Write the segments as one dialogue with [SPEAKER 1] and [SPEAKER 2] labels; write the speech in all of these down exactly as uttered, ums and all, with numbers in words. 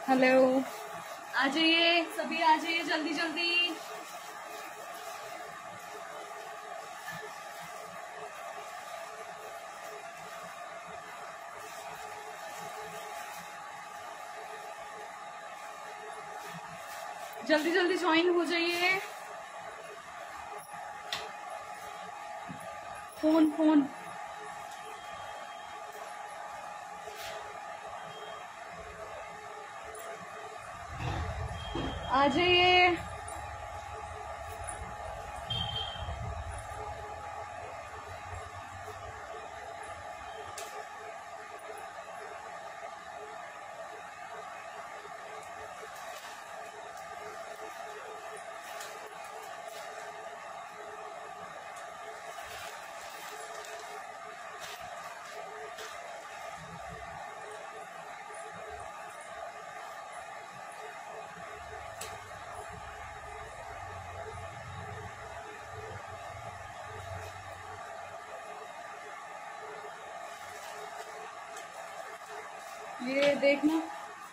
[SPEAKER 1] Hello, आ जाइए सभी, आ जाइए जल्दी जल्दी। जल्दी जल्दी ज्वाइन हो जाइए। फोन फोन आ जाइए। ये देखना,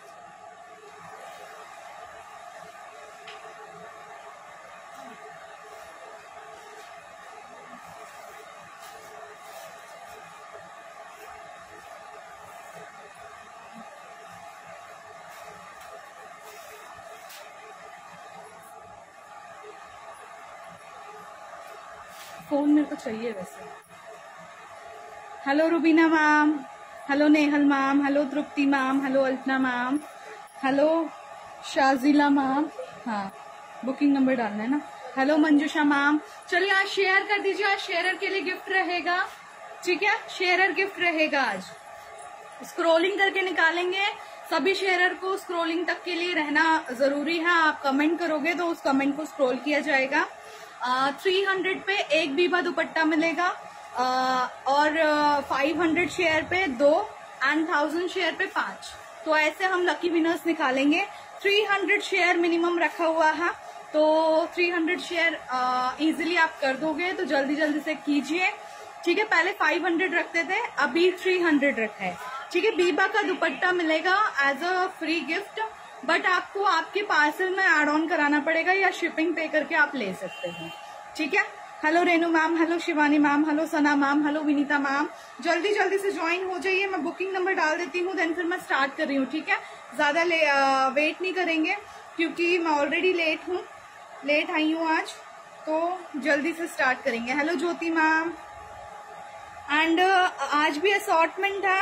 [SPEAKER 1] फोन मेरे को चाहिए वैसे। Hello Rubina ma'am, hello Nehal ma'am, hello Tripti ma'am, hello Alpana ma'am, hello Shajila ma'am. हाँ, बुकिंग नंबर डालना है ना। Hello Manjusha ma'am. चलिए आज शेयर कर दीजिए, आज शेयरर के लिए गिफ्ट रहेगा, ठीक है। शेयरर गिफ्ट रहेगा आज, स्क्रोलिंग करके निकालेंगे। सभी शेयरर को स्क्रोलिंग तक के लिए रहना जरूरी है। आप कमेंट करोगे तो उस कमेंट को स्क्रोल किया जाएगा। थ्री हंड्रेड पे एक बीबा दुपट्टा मिलेगा, uh, और फाइव हंड्रेड शेयर पे दो एंड थाउजेंड शेयर पे पांच। तो ऐसे हम लकी विनर्स निकालेंगे। थ्री हंड्रेड शेयर मिनिमम रखा हुआ है, तो थ्री हंड्रेड शेयर इजीली आप कर दोगे, तो जल्दी जल्दी से कीजिए, ठीक है। पहले फाइव हंड्रेड रखते थे, अभी थ्री हंड्रेड रखा है, ठीक है। बीबा का दुपट्टा मिलेगा as a free gift, but आपको आपके पार्सल में एड ऑन कराना पड़ेगा या शिपिंग पे करके आप ले सकते हैं, ठीक है। Hello Renu ma'am, hello Shivani ma'am, hello Sana ma'am, hello Vinita ma'am. जल्दी जल्दी से ज्वाइन हो जाइए। मैं बुकिंग नंबर डाल देती हूँ, देन फिर मैं स्टार्ट कर रही हूँ, ठीक है। ज्यादा वेट नहीं करेंगे क्योंकि मैं ऑलरेडी लेट हूँ, लेट आई हूँ आज, तो जल्दी से स्टार्ट करेंगे। Hello Jyoti ma'am. एंड आज भी असॉर्टमेंट है,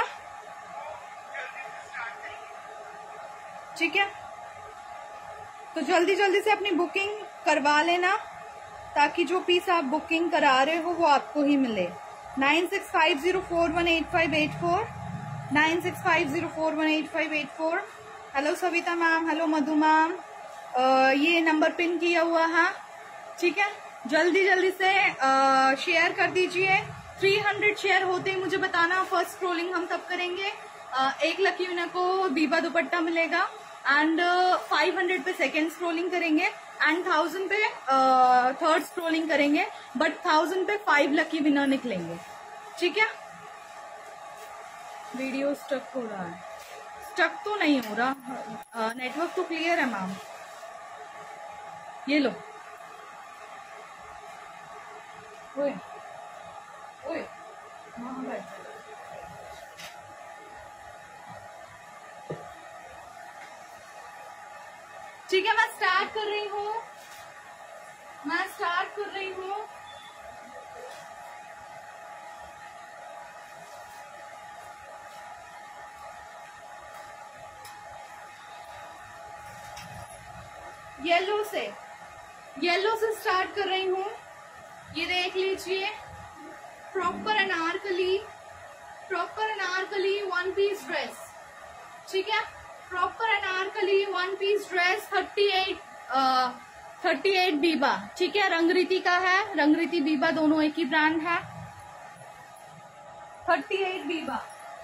[SPEAKER 1] ठीक है। तो जल्दी जल्दी से अपनी बुकिंग करवा लेना, ताकि जो पीस आप बुकिंग करा रहे हो वो आपको ही मिले। Nine six five zero four one eight five eight four, nine six five zero four one eight five eight four. Hello Savita ma'am, hello Madhu ma'am. ये नंबर पिन किया हुआ है, ठीक है। जल्दी जल्दी से आ, शेयर कर दीजिए। थ्री हंड्रेड शेयर होते ही मुझे बताना, फर्स्ट स्क्रोलिंग हम तब करेंगे। आ, एक लकी विनर को बीबा दुपट्टा मिलेगा एंड फाइव हंड्रेड पे सेकेंड स्क्रोलिंग करेंगे एंड थाउजेंड पे थर्ड uh, स्क्रोलिंग करेंगे, बट थाउजेंड पे फाइव लकी विनर निकलेंगे, ठीक है। वीडियो स्टक हो रहा है, स्टक तो नहीं हो रहा, नेटवर्क uh, तो क्लियर है मैम। ये लो, ओए ओए, हाँ बैठ। ठीक है, मैं स्टार्ट कर रही हूँ, मैं स्टार्ट कर रही हूँ। येलो से, येलो से स्टार्ट कर रही हूँ। ये देख लीजिए, proper Anarkali, proper Anarkali one piece dress, ठीक है। Proper Anarkali one piece dress, thirty eight thirty eight Biba, ठीक है। रंगरीति का है, रंगरीति बीबा दोनों एक ही ब्रांड है। Thirty eight Biba,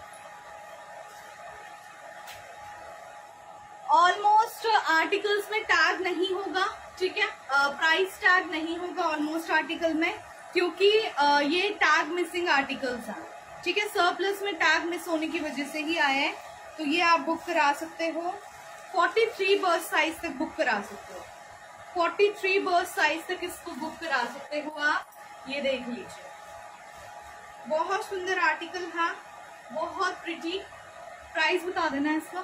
[SPEAKER 1] almost articles में टैग नहीं होगा, ठीक है। प्राइस टैग नहीं होगा ऑलमोस्ट आर्टिकल में, क्योंकि uh, ये टैग मिसिंग आर्टिकल्स हैं, ठीक है। सरप्लस में टैग मिस होने की वजह से ही आए हैं, तो ये आप बुक करा सकते हो। फोर्टी थ्री बर्थ साइज तक बुक करा सकते हो, फोर्टी थ्री बर्थ साइज तक इसको बुक करा सकते हो आप। ये देख लीजिए, बहुत सुंदर आर्टिकल है, बहुत प्रिटी। प्राइस बता देना इसका।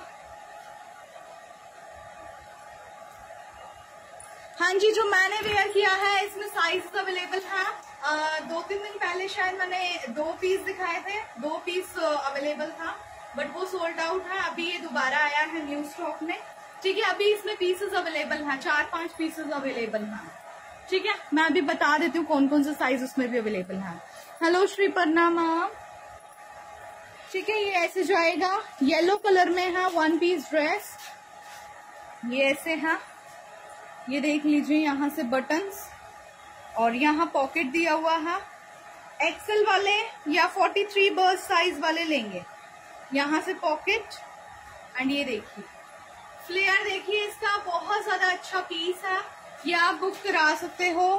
[SPEAKER 1] हाँ जी, जो मैंने वेयर किया है इसमें साइज अवेलेबल है। आ, दो तीन दिन पहले शायद मैंने दो पीस दिखाए थे, दो पीस अवेलेबल था, बट वो सोल्ड आउट है। अभी ये दोबारा आया है न्यू स्टॉक में, ठीक है। अभी इसमें पीसेस अवेलेबल हैं, चार पांच पीसेस अवेलेबल हैं, ठीक है। मैं अभी बता देती हूँ कौन कौन से साइज उसमें भी अवेलेबल हैं। हेलो श्री पर्णा मैम, ठीक है। ये ऐसे जाएगा, येलो कलर में है, वन पीस ड्रेस, ये ऐसे है। ये देख लीजिए, यहाँ से बटन्स और यहाँ पॉकेट दिया हुआ है। एक्सेल वाले या फोर्टी थ्री बर्थ साइज वाले लेंगे, यहाँ से पॉकेट एंड ये देखिए फ्लेयर, देखिए इसका बहुत ज्यादा अच्छा पीस है। ये आप बुक करा सकते हो।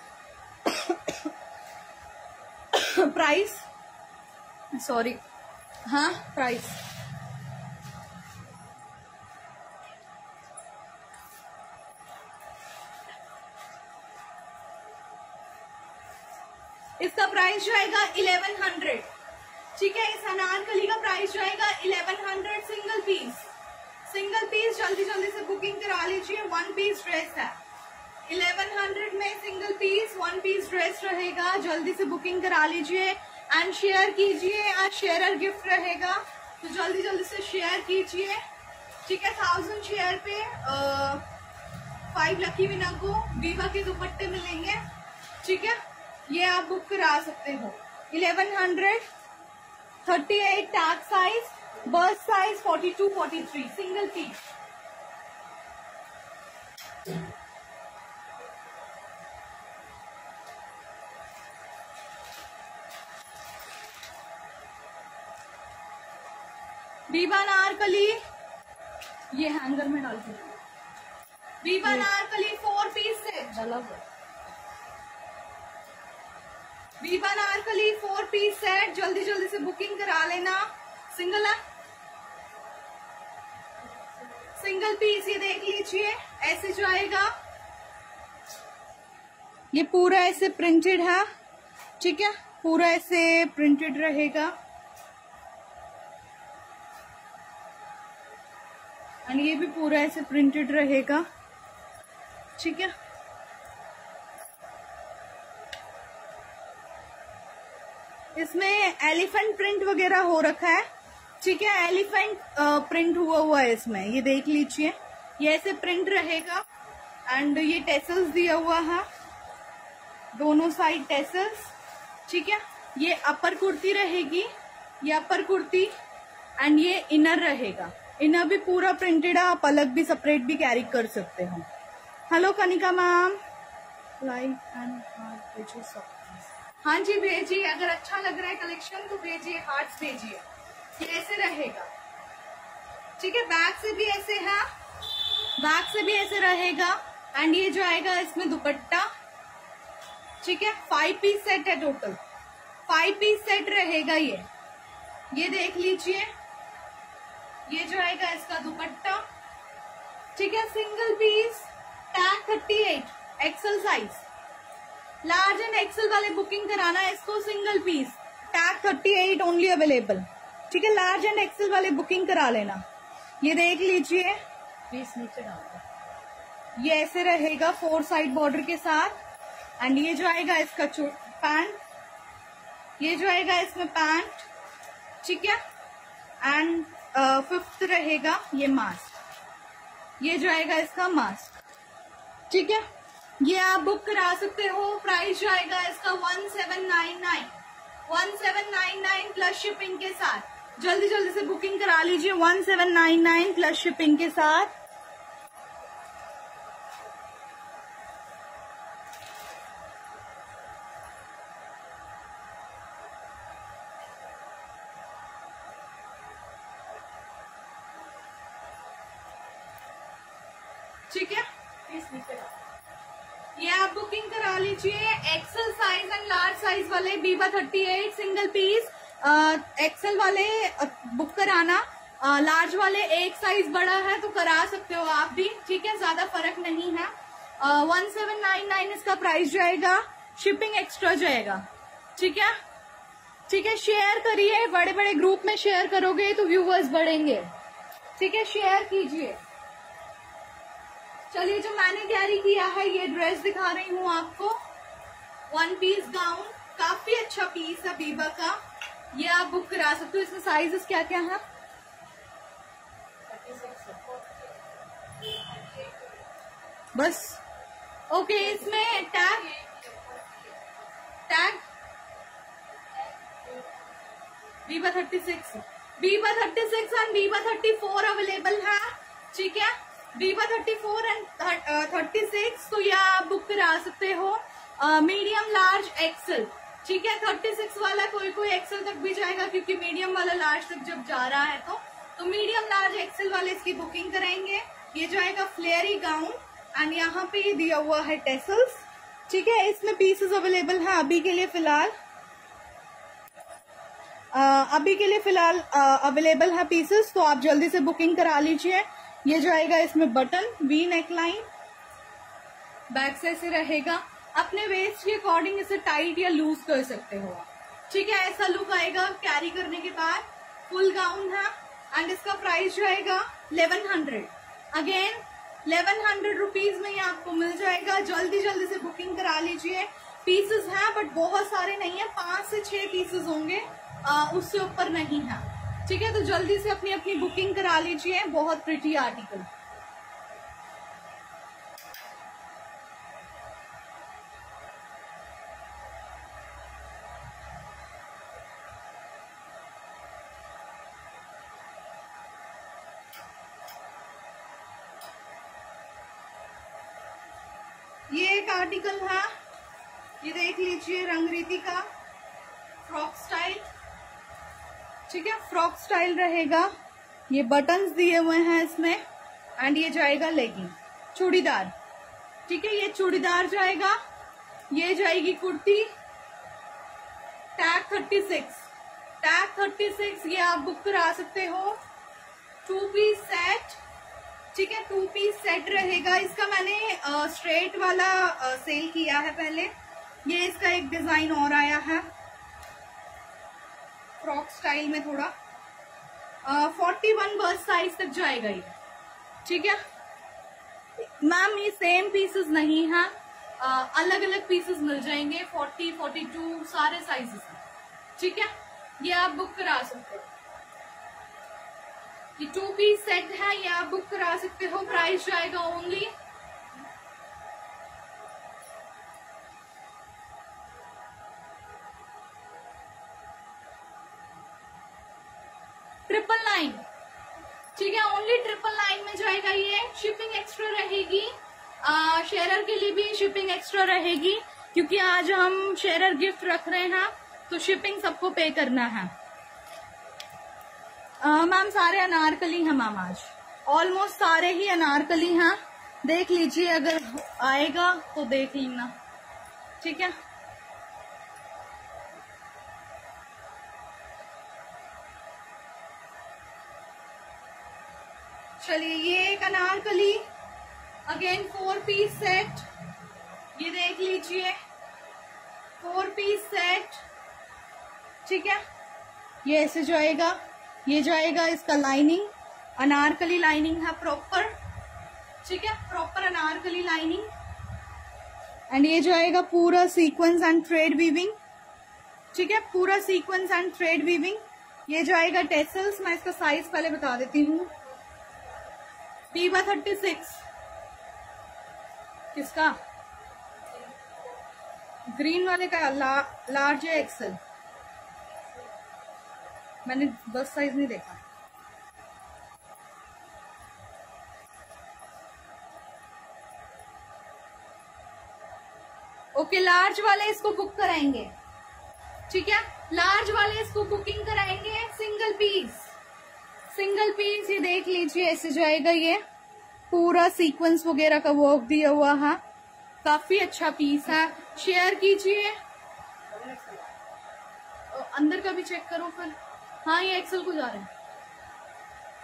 [SPEAKER 1] प्राइस, सॉरी, हाँ प्राइस इसका प्राइस जाएगा इलेवन हंड्रेड, ठीक है। इस अनारकली का प्राइस जाएगा eleven hundred single piece. Single piece जल्दी जल्दी से बुकिंग करा लीजिए। वन पीस ड्रेस है, इलेवन हंड्रेड में single piece one piece dress रहेगा। जल्दी से बुकिंग करा लीजिए एंड शेयर कीजिए। आज शेयरर गिफ्ट रहेगा, तो जल्दी जल्दी से शेयर कीजिए, ठीक है। थाउजेंड शेयर पे फाइव लकी विनर को बीबा के दुपट्टे मिलेंगे, ठीक है। ये आप बुक करा सकते हो। Eleven hundred, thirty eight tag size, bust size forty two forty three, single piece. Biba Anarkali, ये हैंगर में डाल दो। बीबा नारकली फोर पीस से डाला हुआ, Biba Narkali four piece set, जल्दी जल्दी से बुकिंग करा लेना। सिंगल है, सिंगल पीस। ये देख लीजिए, ऐसे जाएगा, ये पूरा ऐसे प्रिंटेड है, ठीक है। पूरा ऐसे प्रिंटेड रहेगा एंड ये भी पूरा ऐसे प्रिंटेड रहेगा, ठीक है। इसमें एलिफेंट प्रिंट वगैरह हो रखा है, ठीक है। एलिफेंट प्रिंट हुआ हुआ है इसमें, ये देख लीजिए। ये ऐसे प्रिंट रहेगा एंड ये टेसल्स दिया हुआ है, दोनों साइड टेसल्स, ठीक है। ये अपर कुर्ती रहेगी, ये अपर कुर्ती एंड ये इनर रहेगा। इनर भी पूरा प्रिंटेड है, आप अलग भी सेपरेट भी कैरी कर सकते हो। Hello Kanika ma'am, like and heart भेजिए। हाँ जी भेजिए, अगर अच्छा लग रहा है कलेक्शन तो भेजिए, हार्ट्स भेजिए। ये ऐसे रहेगा, ठीक है। बैक से भी ऐसे है, बैक से भी ऐसे रहेगा एंड ये जो आएगा इसमें दुपट्टा, ठीक है। फाइव पीस सेट है टोटल, फाइव पीस सेट रहेगा ये। ये देख लीजिए, ये जो आएगा इसका दुपट्टा, ठीक है। Single piece, tag thirty eight, XL size. Large and XL वाले बुकिंग कराना है इसको, single piece, tag thirty eight only available, ठीक है। लार्ज एंड एक्सल वाले बुकिंग करा लेना। ये देख लीजिए, पीस नीचे डाल, ये ऐसे रहेगा फोर साइड बॉर्डर के साथ एंड ये जो आएगा इसका पैंट, ये जो आएगा इसमें पैंट, ठीक है। एंड फिफ्थ रहेगा ये मास्क, ये जो आएगा इसका मास्क, ठीक है। ये आप बुक करा सकते हो। प्राइस जो आएगा इसका one seven nine nine, one seven nine nine plus shipping के साथ। जल्दी जल्दी से बुकिंग करा लीजिए, one seven nine nine plus shipping के साथ। ठीक है, ये आप बुकिंग करा लीजिए। XL size and large size वाले Biba thirty eight single piece, XL वाले बुक कराना लार्ज वाले एक साइज बड़ा है तो करा सकते हो आप भी, ठीक है, ज्यादा फर्क नहीं है। वन सेवन नाइन नाइन इसका प्राइस जाएगा, शिपिंग एक्स्ट्रा जाएगा, ठीक है, ठीक है। शेयर करिए, बड़े बड़े ग्रुप में शेयर करोगे तो व्यूवर्स बढ़ेंगे, ठीक है, शेयर कीजिए। चलिए, जो मैंने कैरी किया है ये ड्रेस दिखा रही हूँ आपको, वन पीस गाउन, काफी अच्छा पीस है बीबा का, ये आप बुक करा सकते हो। इसमें साइजेस क्या क्या है? बस ओके। इसमें tag tag Biba thirty six Biba thirty six and Biba thirty four available है, ठीक है, Biba thirty four and thirty six, तो यह आप बुक करा सकते हो। मीडियम लार्ज एक्सेल, ठीक है, थर्टी सिक्स वाला कोई कोई एक्सेल तक भी जाएगा, क्योंकि मीडियम वाला लार्ज तक जब जा रहा है तो तो मीडियम लार्ज एक्सेल वाले इसकी बुकिंग करेंगे। ये जाएगा फ्लेयरी गाउन एंड यहाँ पे दिया हुआ है टेसल्स, ठीक है। इसमें पीसेस अवेलेबल है अभी के लिए फिलहाल, Uh, अभी के लिए फिलहाल अवेलेबल है पीसेस, तो आप जल्दी से बुकिंग करा लीजिए। ये जाएगा इसमें button, V neck line, back से ऐसे रहेगा, अपने वेस्ट के अकॉर्डिंग इसे टाइट या लूज कर सकते हो, ठीक है, ऐसा लुक आएगा कैरी करने के बाद। फुल गाउन है एंड इसका प्राइस जाएगा eleven hundred, again eleven hundred rupees में ये आपको मिल जाएगा। जल्दी जल्दी से बुकिंग करा लीजिए। पीसेस हैं बट बहुत सारे नहीं है, पांच से छह पीसेस होंगे, आ, उससे ऊपर नहीं है, ठीक है, तो जल्दी से अपनी अपनी बुकिंग करा लीजिए। बहुत प्रिटी आर्टिकल। ये एक आर्टिकल है, ये देख लीजिए, रंगरीति का फ्रॉक स्टाइल, ठीक है, फ्रॉक स्टाइल रहेगा। ये बटन्स दिए हुए हैं इसमें एंड ये जाएगा लेगिंग, चूड़ीदार, ठीक है, ये चूड़ीदार जाएगा। ये जाएगी kurti, tag thirty six, tag thirty six, ये आप बुक करा सकते हो। टू पीस सेट, ठीक है, टू पीस सेट रहेगा। इसका मैंने स्ट्रेट वाला आ, सेल किया है पहले। ये इसका एक डिजाइन और आया है फ्रॉक स्टाइल में, थोड़ा फोर्टी वन बर्थ साइज तक जाएगा ये, ठीक है मैम। ये सेम पीसेस नहीं है, अलग अलग पीसेस मिल जाएंगे, फोर्टी, फोर्टी टू सारे साइजेस हैं, ठीक है, ये आप बुक करा सकते हो। ये टू पीस सेट है, ये आप बुक करा सकते हो। प्राइस जाएगा ओनली ट्रिपल नाइन, ठीक है, ओनली ट्रिपल नाइन में जाएगा ये। शिपिंग एक्स्ट्रा रहेगी, शेयरर के लिए भी शिपिंग एक्स्ट्रा रहेगी, क्योंकि आज हम शेयरर गिफ्ट रख रहे हैं तो शिपिंग सबको पे करना है। मैम सारे अनारकली हैं मैम, आज ऑलमोस्ट सारे ही अनारकली हैं, देख लीजिए, अगर आएगा तो देख लेना, ठीक है। चलिए, ये एक Anarkali, again four piece set, ये देख लीजिए, फोर पीस सेट, ठीक है, ये ऐसे जाएगा। ये जाएगा इसका लाइनिंग, अनारकली लाइनिंग है प्रॉपर, ठीक है, प्रॉपर अनारकली लाइनिंग एंड ये जाएगा पूरा सीक्वेंस एंड थ्रेड वीविंग, ठीक है, पूरा सीक्वेंस एंड थ्रेड वीविंग। ये जाएगा टेसल्स, मैं इसका साइज पहले बता देती हूँ। बीबा थर्टी सिक्स, किसका? ग्रीन वाले का ला, लार्ज है एक्सेल, मैंने बस साइज नहीं देखा। ओके, लार्ज वाले इसको बुक कराएंगे, ठीक है, लार्ज वाले इसको बुकिंग कराएंगे। सिंगल पीस, सिंगल पीस, ये देख लीजिए, ऐसे जाएगा। ये पूरा सीक्वेंस वगैरह का वर्क दिया हुआ है, काफी अच्छा पीस है। शेयर कीजिए, अंदर का भी चेक करो फिर। हाँ, ये एक्सेल को जा रहे हैं।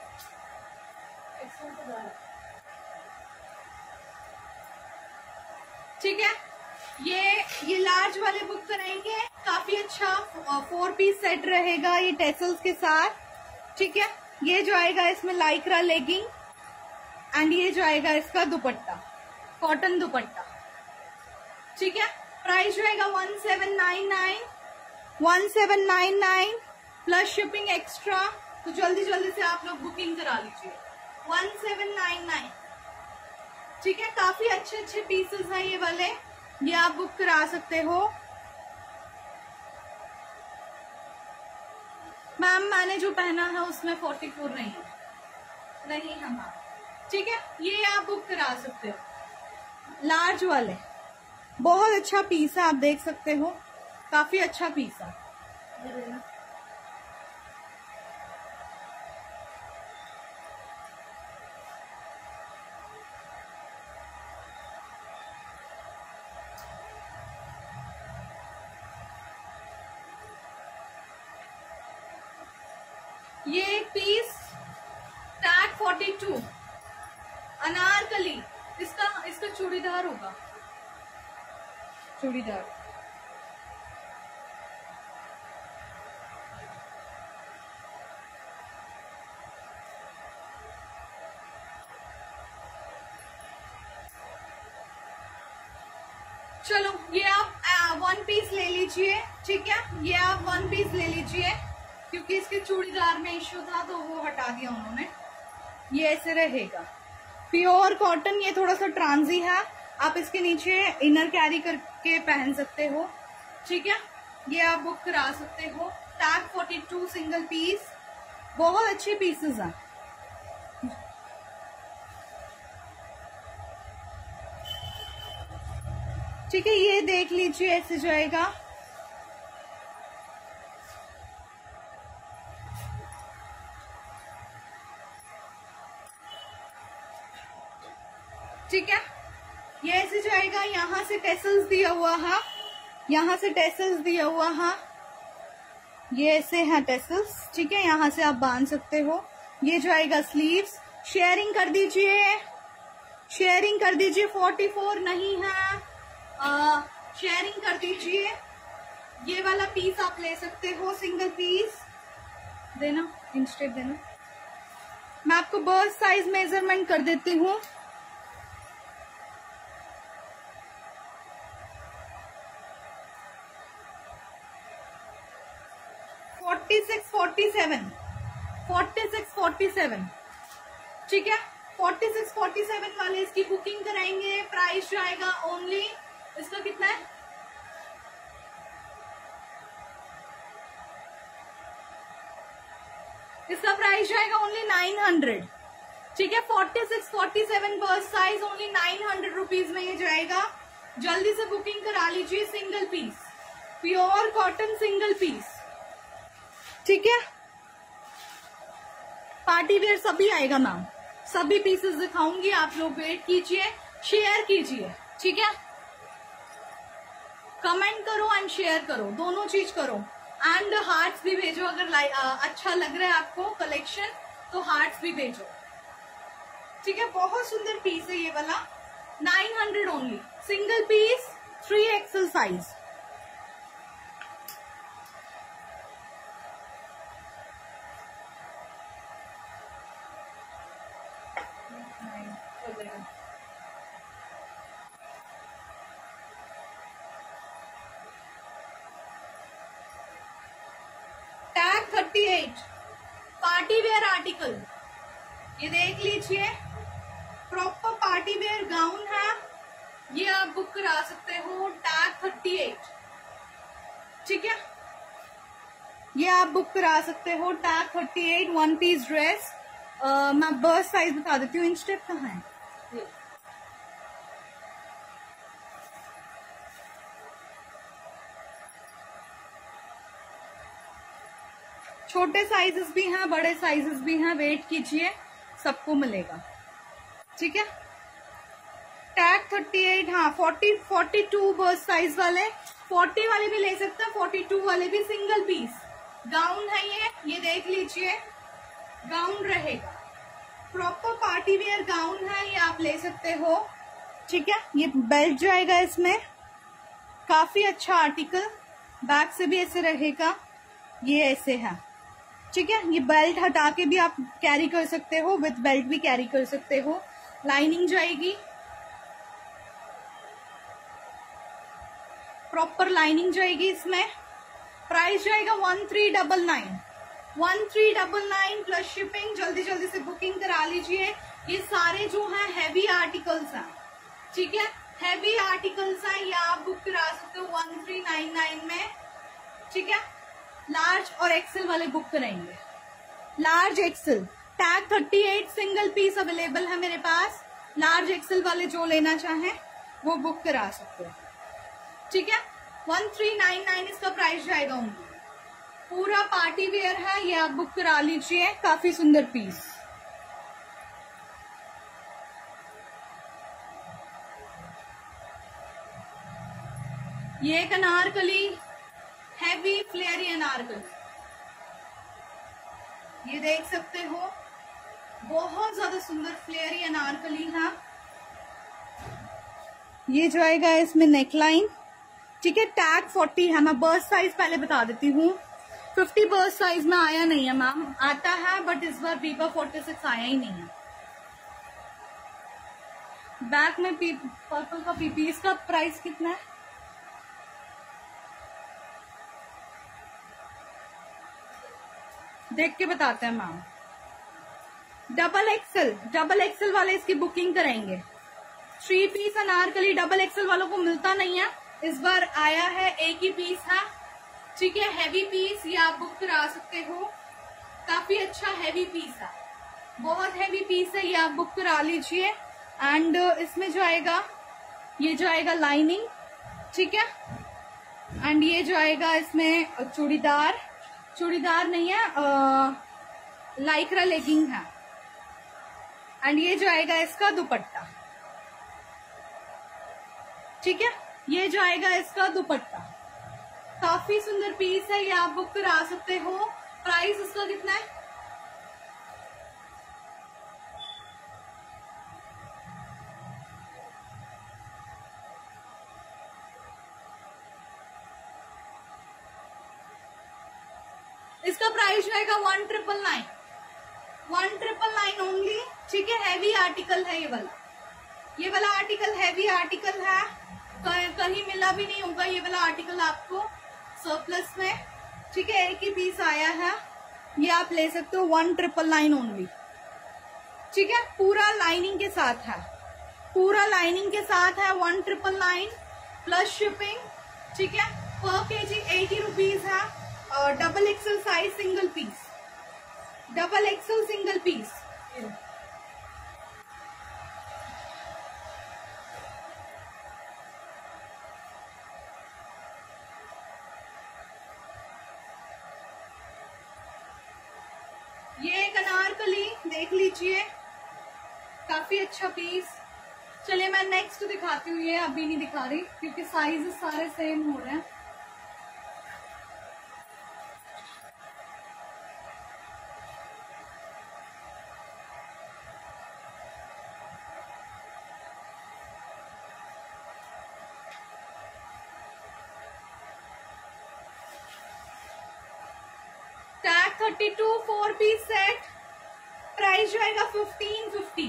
[SPEAKER 1] ठीक है, ये ये लार्ज वाले बुक कराएंगे, काफी अच्छा फोर पीस सेट रहेगा ये टेसल्स के साथ। ठीक है, ये जो आएगा इसमें लाइक्रा लेगिंग एंड ये जो आएगा इसका दुपट्टा, कॉटन दुपट्टा। ठीक है, प्राइस जो आएगा one seven nine nine, one seven nine nine plus shipping extra. तो जल्दी जल्दी से आप लोग बुकिंग करा लीजिए, वन सेवन नाइन नाइन। ठीक है, काफी अच्छे अच्छे पीसेस हैं ये वाले, ये आप बुक करा सकते हो। मैम मैंने जो पहना है उसमें फोर्टी फोर नहीं है, नहीं है मैम। ठीक है, ये आप बुक करा सकते हो, लार्ज वाले, बहुत अच्छा पीस है, आप देख सकते हो, काफी अच्छा पीस है। ये एक piece tag forty two Anarkali, इसका इसका चूड़ीदार होगा, चूड़ीदार। चलो ये आप वन पीस ले लीजिए। ठीक है, ये आप वन पीस ले लीजिए, क्योंकि इसके चूड़ीदार में इश्यू था तो वो हटा दिया उन्होंने। ये ऐसे रहेगा, प्योर कॉटन, ये थोड़ा सा ट्रांजी है, आप इसके नीचे इनर कैरी करके पहन सकते हो। ठीक है, ये आप बुक करा सकते हो, tag forty two single piece, बहुत अच्छे पीसेस हैं। ठीक है, ये देख लीजिए, ऐसे जाएगा। ठीक है, ये ऐसे जाएगा, यहाँ से टेसल्स दिया हुआ है, यहाँ से टेसल्स दिया हुआ है, ये ऐसे है टेसल्स। ठीक है, यहाँ से आप बांध सकते हो। ये जो आएगा स्लीव्स, शेयरिंग कर दीजिए, शेयरिंग कर दीजिए, फोर्टी फोर नहीं है, आ, शेयरिंग कर दीजिए। ये वाला पीस आप ले सकते हो, सिंगल पीस देना, इंस्टेप देना। मैं आपको बर्स्ट साइज मेजरमेंट कर देती हूँ। Forty six forty seven, forty six forty seven. ठीक है, फोर्टी सिक्स फोर्टी सेवन वाले इसकी बुकिंग कराएंगे। प्राइस जो आएगा ओनली, इसका कितना है, इसका प्राइस जाएगा ओनली नाइन हंड्रेड। ठीक है, forty six forty seven burst size, only nine hundred rupees में ये जाएगा। जल्दी से बुकिंग करा लीजिए, single piece, pure cotton single piece. ठीक है, पार्टी वेयर सभी आएगा मैम, सभी पीसेस दिखाऊंगी, आप लोग वेट कीजिए, शेयर कीजिए। ठीक है, कमेंट करो एंड शेयर करो, दोनों चीज करो, एंड हार्ट्स भी भेजो, अगर आ, अच्छा लग रहा है आपको कलेक्शन तो हार्ट्स भी भेजो। ठीक है, बहुत सुंदर पीस है ये वाला, nine hundred only, single piece, three XL size. Tag thirty eight, party wear article, ये देख लीजिए, प्रॉपर पार्टी वेयर गाउन है, ये आप बुक करा सकते हो, टैग थर्टी एट। ठीक है, ये आप बुक करा सकते हो, tag thirty eight, one piece dress. मैं बर्स्ट साइज बता देती हूँ, इंच टेप कहाँ है, छोटे साइजेस भी हैं, बड़े साइजेस भी हैं, वेट कीजिए, सबको मिलेगा। ठीक है, टैग थर्टी एट, हाँ forty forty two burst size वाले, फोर्टी वाले भी ले सकते हैं, फोर्टी टू वाले भी, सिंगल पीस गाउन है ये ये देख लीजिए, गाउन रहेगा। प्रॉपर पार्टी वेयर गाउन है, ये आप ले सकते हो। ठीक है, ये बेल्ट जो आएगा इसमें काफी अच्छा आर्टिकल, बैक से भी ऐसे रहेगा, ये ऐसे है। ठीक है, ये बेल्ट हटा के भी आप कैरी कर सकते हो, विथ बेल्ट भी कैरी कर सकते हो। लाइनिंग जाएगी, प्रॉपर लाइनिंग जाएगी इसमें। प्राइस जाएगा one three double nine one three double nine plus shipping. जल्दी जल्दी से बुकिंग करा लीजिए। ये सारे जो हैं हैवी आर्टिकल्स हैं। ठीक है, हैवी आर्टिकल्स हैं, ये आप बुक करा सकते हो वन थ्री नाइन नाइन में। ठीक है, लार्ज और एक्सेल वाले बुक कराएंगे। Large XL tag thirty eight single piece available है मेरे पास। लार्ज एक्सेल वाले जो लेना चाहें वो बुक करा सकते हो। ठीक है, वन थ्री नाइन नाइन इसका प्राइस जाएगा उनकी। पूरा पार्टी वेयर है, ये आप बुक करा लीजिए। काफी सुंदर पीस। ये एक अनारकली, हैवी फ्लेयरी अनारकली, ये देख सकते हो, बहुत ज्यादा सुंदर फ्लेयरी अनारकली है। ये जो आएगा इसमें नेकलाइन। ठीक है, टैग फोर्टी है। मैं बर्स्ट साइज पहले बता देती हूँ, फिफ्टी बर्स्ट साइज में आया नहीं है मैम, आता है बट इस बार पीपा फोर्टी सिक्स आया ही नहीं है। बैक में पी, पर्पल का पीपी, इसका प्राइस कितना है? देख के बताते हैं ma'am. Double XL, double XL वाले इसकी बुकिंग कराएंगे। Three piece Anarkali double XL वालों को मिलता नहीं है, इस बार आया है, एक ही पीस है। ठीक है, हैवी पीस, ये आप बुक करा सकते हो। काफी अच्छा हैवी पीस है, बहुत हैवी पीस है, ये आप बुक करा लीजिए। एंड इसमें जो आएगा, ये जो आएगा लाइनिंग। ठीक है, एंड ये जो आएगा इसमें चूड़ीदार, चूड़ीदार नहीं है, लाइक्रा लेगिंग है। एंड ये जो आएगा इसका दुपट्टा। ठीक है, ये जो आएगा इसका दुपट्टा। काफी सुंदर पीस है, ये आप बुक करा सकते हो। प्राइस इसका कितना है? इसका प्राइस रहेगा one triple nine one triple nine only. ठीक है, हैवी आर्टिकल है ये वाला, ये वाला आर्टिकल हैवी आर्टिकल है, कहीं मिला भी नहीं होगा ये वाला आर्टिकल आपको सरप्लस में। ठीक है, एक ही पीस आया है, ये आप ले सकते हो वन ट्रिपल नाइन ओनली। ठीक है, पूरा लाइनिंग के साथ है, पूरा लाइनिंग के साथ है, one triple nine plus shipping. ठीक है, पर के जी एटी रुपीज है। और double XL size single piece, double XL single piece. ये एक अनारकली देख लीजिए, काफी अच्छा पीस। चलिए मैं नेक्स्ट दिखाती हूँ, ये अभी नहीं दिखा रही क्योंकि साइज सारे सेम हो रहे हैं। Tag thirty two four piece set, price जो आएगा फिफ्टीन फिफ्टी।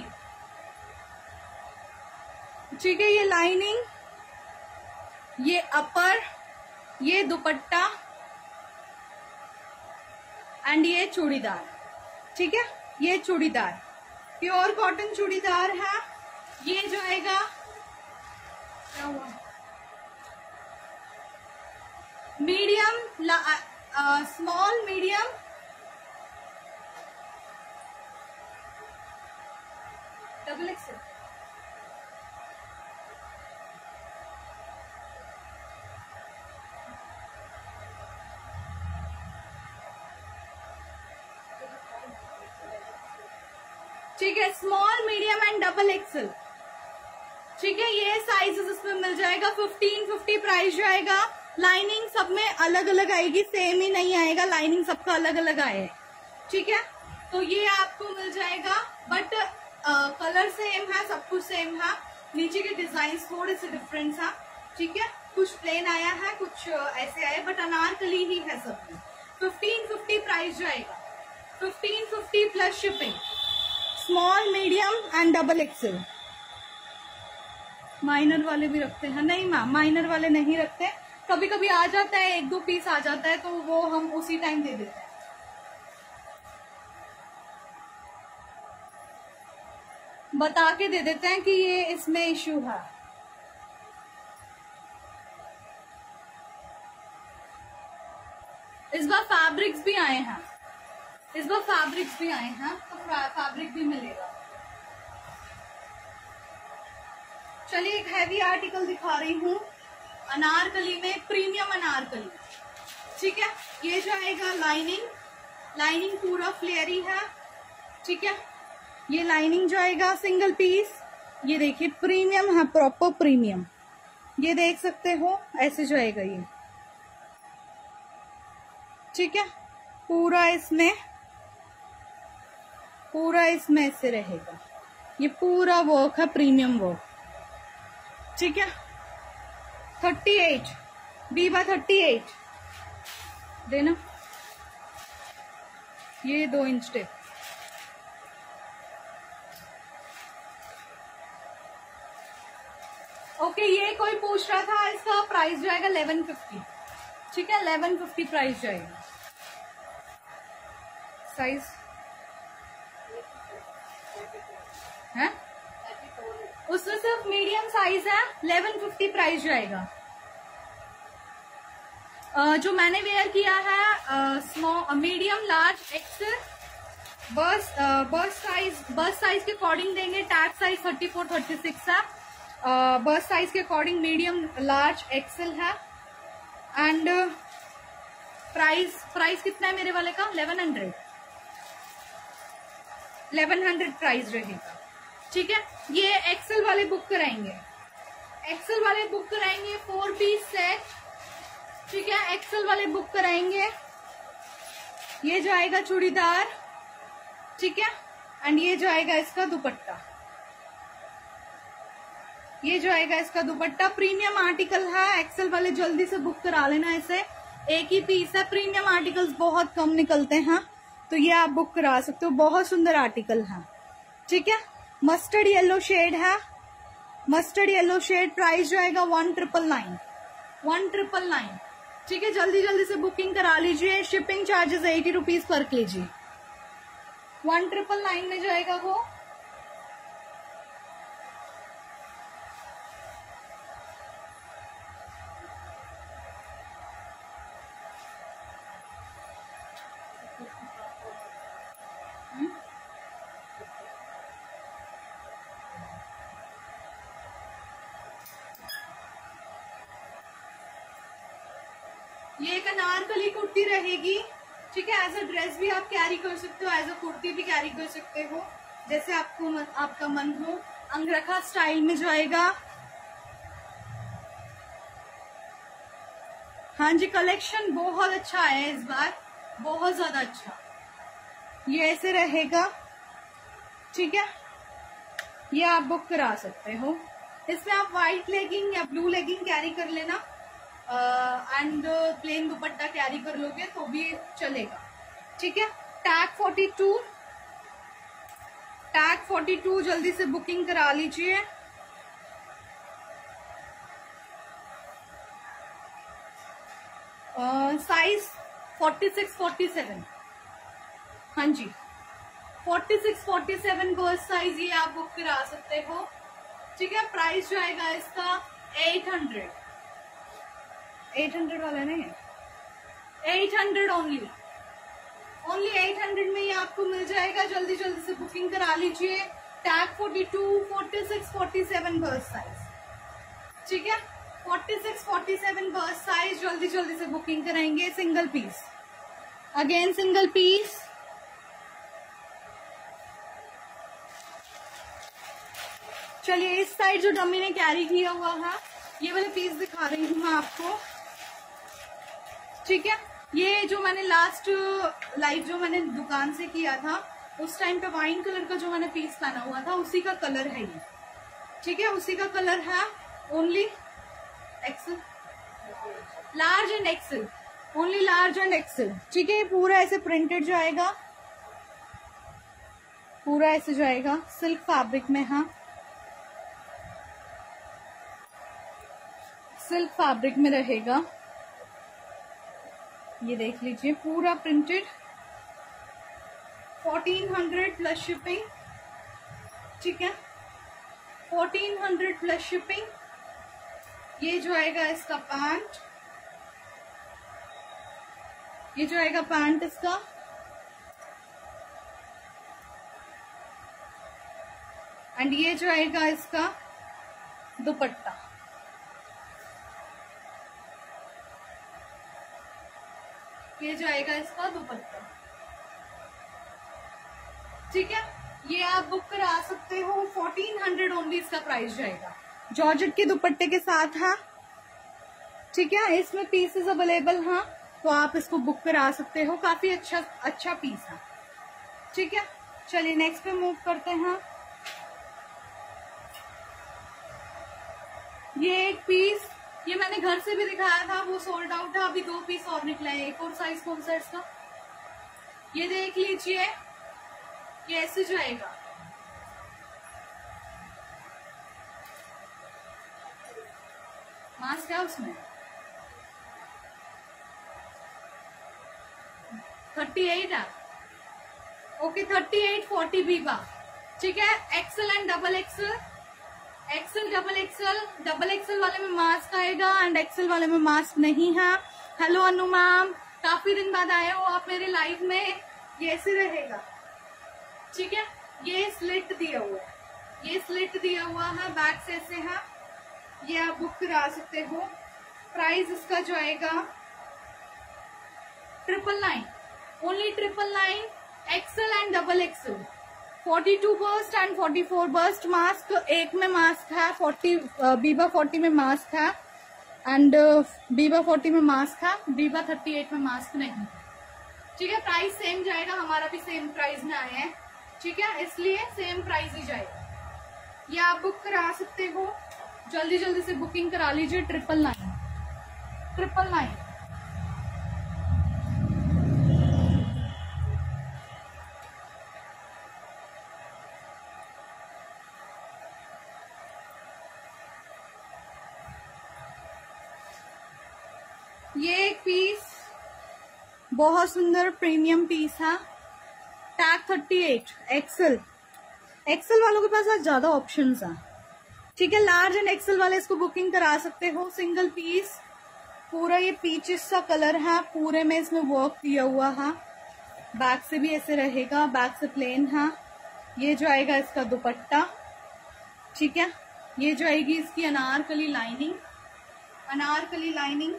[SPEAKER 1] ठीक है, ये लाइनिंग, ये अपर, ये दुपट्टा एंड ये चूड़ीदार। ठीक है, ये चूड़ीदार प्योर कॉटन चूड़ीदार है। ये जो आएगा क्या हुआ, medium, small, medium, double XL. ठीक है, small, medium and double XL. ठीक है, ये साइजेस इसमें मिल जाएगा। फिफ्टीन फिफ्टी प्राइस जो आएगा। लाइनिंग सब में अलग अलग आएगी, सेम ही नहीं आएगा, लाइनिंग सबका अलग अलग आए। ठीक है, तो ये आपको मिल जाएगा, बट कलर सेम है, सब कुछ सेम है, नीचे के डिजाइन थोड़े से डिफरेंस है, ठीक है। कुछ प्लेन आया है, कुछ ऐसे आया, बट अनारकली ही है सब में। फिफ्टीन फिफ्टी प्राइस जाएगा, fifteen fifty plus shipping. Small, medium and double XL. Minor वाले भी रखते हैं? नहीं मैम, माइनर वाले नहीं रखते, कभी कभी आ जाता है, एक दो पीस आ जाता है तो वो हम उसी टाइम दे देते हैं। बता के दे देते हैं कि ये इसमें इश्यू है। इस बार फैब्रिक्स भी आए हैं, इस बार फैब्रिक्स भी आए हैं, तो फैब्रिक भी मिलेगा। चलिए एक हैवी आर्टिकल दिखा रही हूँ, अनारकली में, प्रीमियम अनारकली, ठीक है। ये जो आएगा लाइनिंग, लाइनिंग पूरा फ्लेयरी है, ठीक है। ये लाइनिंग जो आएगा सिंगल पीस, ये देखिए प्रीमियम है, प्रॉपर प्रीमियम, ये देख सकते हो, ऐसे जो आएगा ये, ठीक है। पूरा इसमें पूरा इसमें ऐसे रहेगा, ये पूरा वर्क है, प्रीमियम वर्क, ठीक है। Thirty eight Biba thirty eight देना, ये दो इंच टेप। ओके, ये कोई पूछ रहा था, इसका प्राइस जाएगा इलेवन फिफ्टी, ठीक है, इलेवन फिफ्टी प्राइस जाएगा। साइज है उसमें सिर्फ मीडियम साइज है, इलेवन फिफ्टी प्राइस जाएगा। uh, जो मैंने वेयर किया है स्मॉल, मीडियम, लार्ज, एक्सेल, बस बस साइज, बस साइज के अकॉर्डिंग देंगे। Tag size thirty four thirty six है, बस साइज के अकॉर्डिंग मीडियम, लार्ज, एक्सेल है। एंड प्राइस प्राइस कितना है मेरे वाले का? Eleven hundred eleven hundred price रहेगा, ठीक है। ये एक्सेल वाले बुक कराएंगे, एक्सेल वाले बुक कराएंगे, फोर पीस सेट, ठीक है, एक्सेल वाले बुक कराएंगे। ये जो आएगा चूड़ीदार, ठीक है, एंड ये जो आएगा इसका दुपट्टा, ये जो आएगा इसका दुपट्टा। प्रीमियम आर्टिकल है, एक्सेल वाले जल्दी से बुक करा लेना इसे, एक ही पीस है, प्रीमियम आर्टिकल्स बहुत कम निकलते हैं, तो ये आप बुक करा सकते हो, बहुत सुंदर आर्टिकल है, ठीक है। मस्टर्ड येलो शेड है, मस्टर्ड येलो शेड, प्राइस जो आएगा one triple nine one triple nine ठीक है। जल्दी जल्दी से बुकिंग करा लीजिए, शिपिंग चार्जेस एटी रुपीज पर कीजिए, वन ट्रिपल नाइन में जाएगा वो। ये एक अनारकली कुर्ती रहेगी, ठीक है। एज अ ड्रेस भी आप कैरी कर सकते हो, एज अ कुर्ती भी कैरी कर सकते हो, जैसे आपको मन, आपका मन हो। अंगरखा स्टाइल में जो आएगा, हाँ जी, कलेक्शन बहुत अच्छा है इस बार, बहुत ज्यादा अच्छा। ये ऐसे रहेगा, ठीक है, ये आप बुक करा सकते हो। इसमें आप व्हाइट लेगिंग या ब्लू लेगिंग कैरी कर लेना, एंड प्लेन दुपट्टा कैरी कर लोगे तो भी चलेगा, ठीक है। Tag forty two tag forty two जल्दी से बुकिंग करा लीजिए। Size forty six forty seven, हाँ जी, forty six forty seven girls size, ये आप बुक करा सकते हो, ठीक है। प्राइस जो आएगा इसका एट हंड्रेड एट हंड्रेड वाला नहीं है, eight hundred only only eight hundred में ये आपको मिल जाएगा। जल्दी जल्दी से बुकिंग करा लीजिए। Tag forty two forty six forty seven girls size, ठीक है, forty six forty seven girls size, जल्दी जल्दी से बुकिंग कराएंगे। Single piece, again single piece. चलिए इस साइड जो डमी ने कैरी किया हुआ है, ये वाले पीस दिखा रही हूँ मैं आपको, ठीक है। ये जो मैंने लास्ट लाइव जो मैंने दुकान से किया था, उस टाइम पे वाइन कलर का जो मैंने पीस पहना हुआ था उसी का कलर है ये, ठीक है, उसी का कलर है। Only XL, large and XL, only large and XL, ठीक है। पूरा ऐसे प्रिंटेड जाएगा, पूरा ऐसे जाएगा सिल्क फैब्रिक में, हाँ सिल्क फैब्रिक में रहेगा। ये देख लीजिए पूरा printed, fourteen hundred plus shipping, ठीक है, फोर्टीन हंड्रेड प्लस शिपिंग। ये जो आएगा इसका पैंट, ये जो आएगा पैंट इसका, एंड ये जो आएगा इसका दुपट्टा। ये जो आएगा इसका दुपट्टा, ठीक है। ये आप बुक करा सकते हो, फोर्टीन हंड्रेड ओनली इसका प्राइस जाएगा, जॉर्जेट के दुपट्टे के साथ, हाँ ठीक है। इसमें पीसेस अवेलेबल हाँ, तो आप इसको बुक करा सकते हो, काफी अच्छा अच्छा पीस है, ठीक है। चलिए नेक्स्ट पे मूव करते हैं। ये एक पीस, ये मैंने घर से भी दिखाया था, वो सोल्ड आउट है, अभी दो पीस और निकले हैं। एक और साइज कौन सा इसका, ये देख लीजिए, ये ऐसे जाएगा, मास्क है उसमें, थर्टी एट है, okay thirty eight forty Biba, ठीक है। XL and double XL, XL double XL, double XL वाले में मास्क आएगा एंड एक्सल वाले में मास्क नहीं है। हेलो अनु मैम, काफी दिन बाद आए हो आप मेरे लाइव में। ये ऐसे रहेगा, ठीक है, ये स्लिट दिया हुआ है, ये स्लिट दिया हुआ है, बैक से ऐसे है, ये आप बुक करा सकते हो। प्राइस इसका जो आएगा triple nine, only triple nine, XL and double XL, forty two bust and forty four bust. Mask एक में मास्क है, फोर्टी बीबा फोर्टी में मास्क है एंड बीबा फोर्टी में मास्क है, बीबा थर्टी एट में मास्क नहीं, ठीक है। प्राइस सेम जाएगा, हमारा भी सेम प्राइस में आया है, ठीक है, इसलिए सेम प्राइस ही जाएगा। ये आप बुक करा सकते हो, जल्दी जल्दी से बुकिंग करा लीजिए। ट्रिपल नाइन, ट्रिपल नाइन, ये एक पीस बहुत सुंदर प्रीमियम पीस है, tag thirty eight, XL, XL वालों के पास आज ज्यादा ऑप्शंस हैं, ठीक है। लार्ज एंड एक्सल वाले इसको बुकिंग करा सकते हो। सिंगल पीस, पूरा ये पीचिस सा कलर है, पूरे में इसमें वर्क किया हुआ है, बैक से भी ऐसे रहेगा, बैक से प्लेन है। ये जो आएगा इसका दुपट्टा, ठीक है, ये जो आएगी इसकी Anarkali lining, Anarkali lining,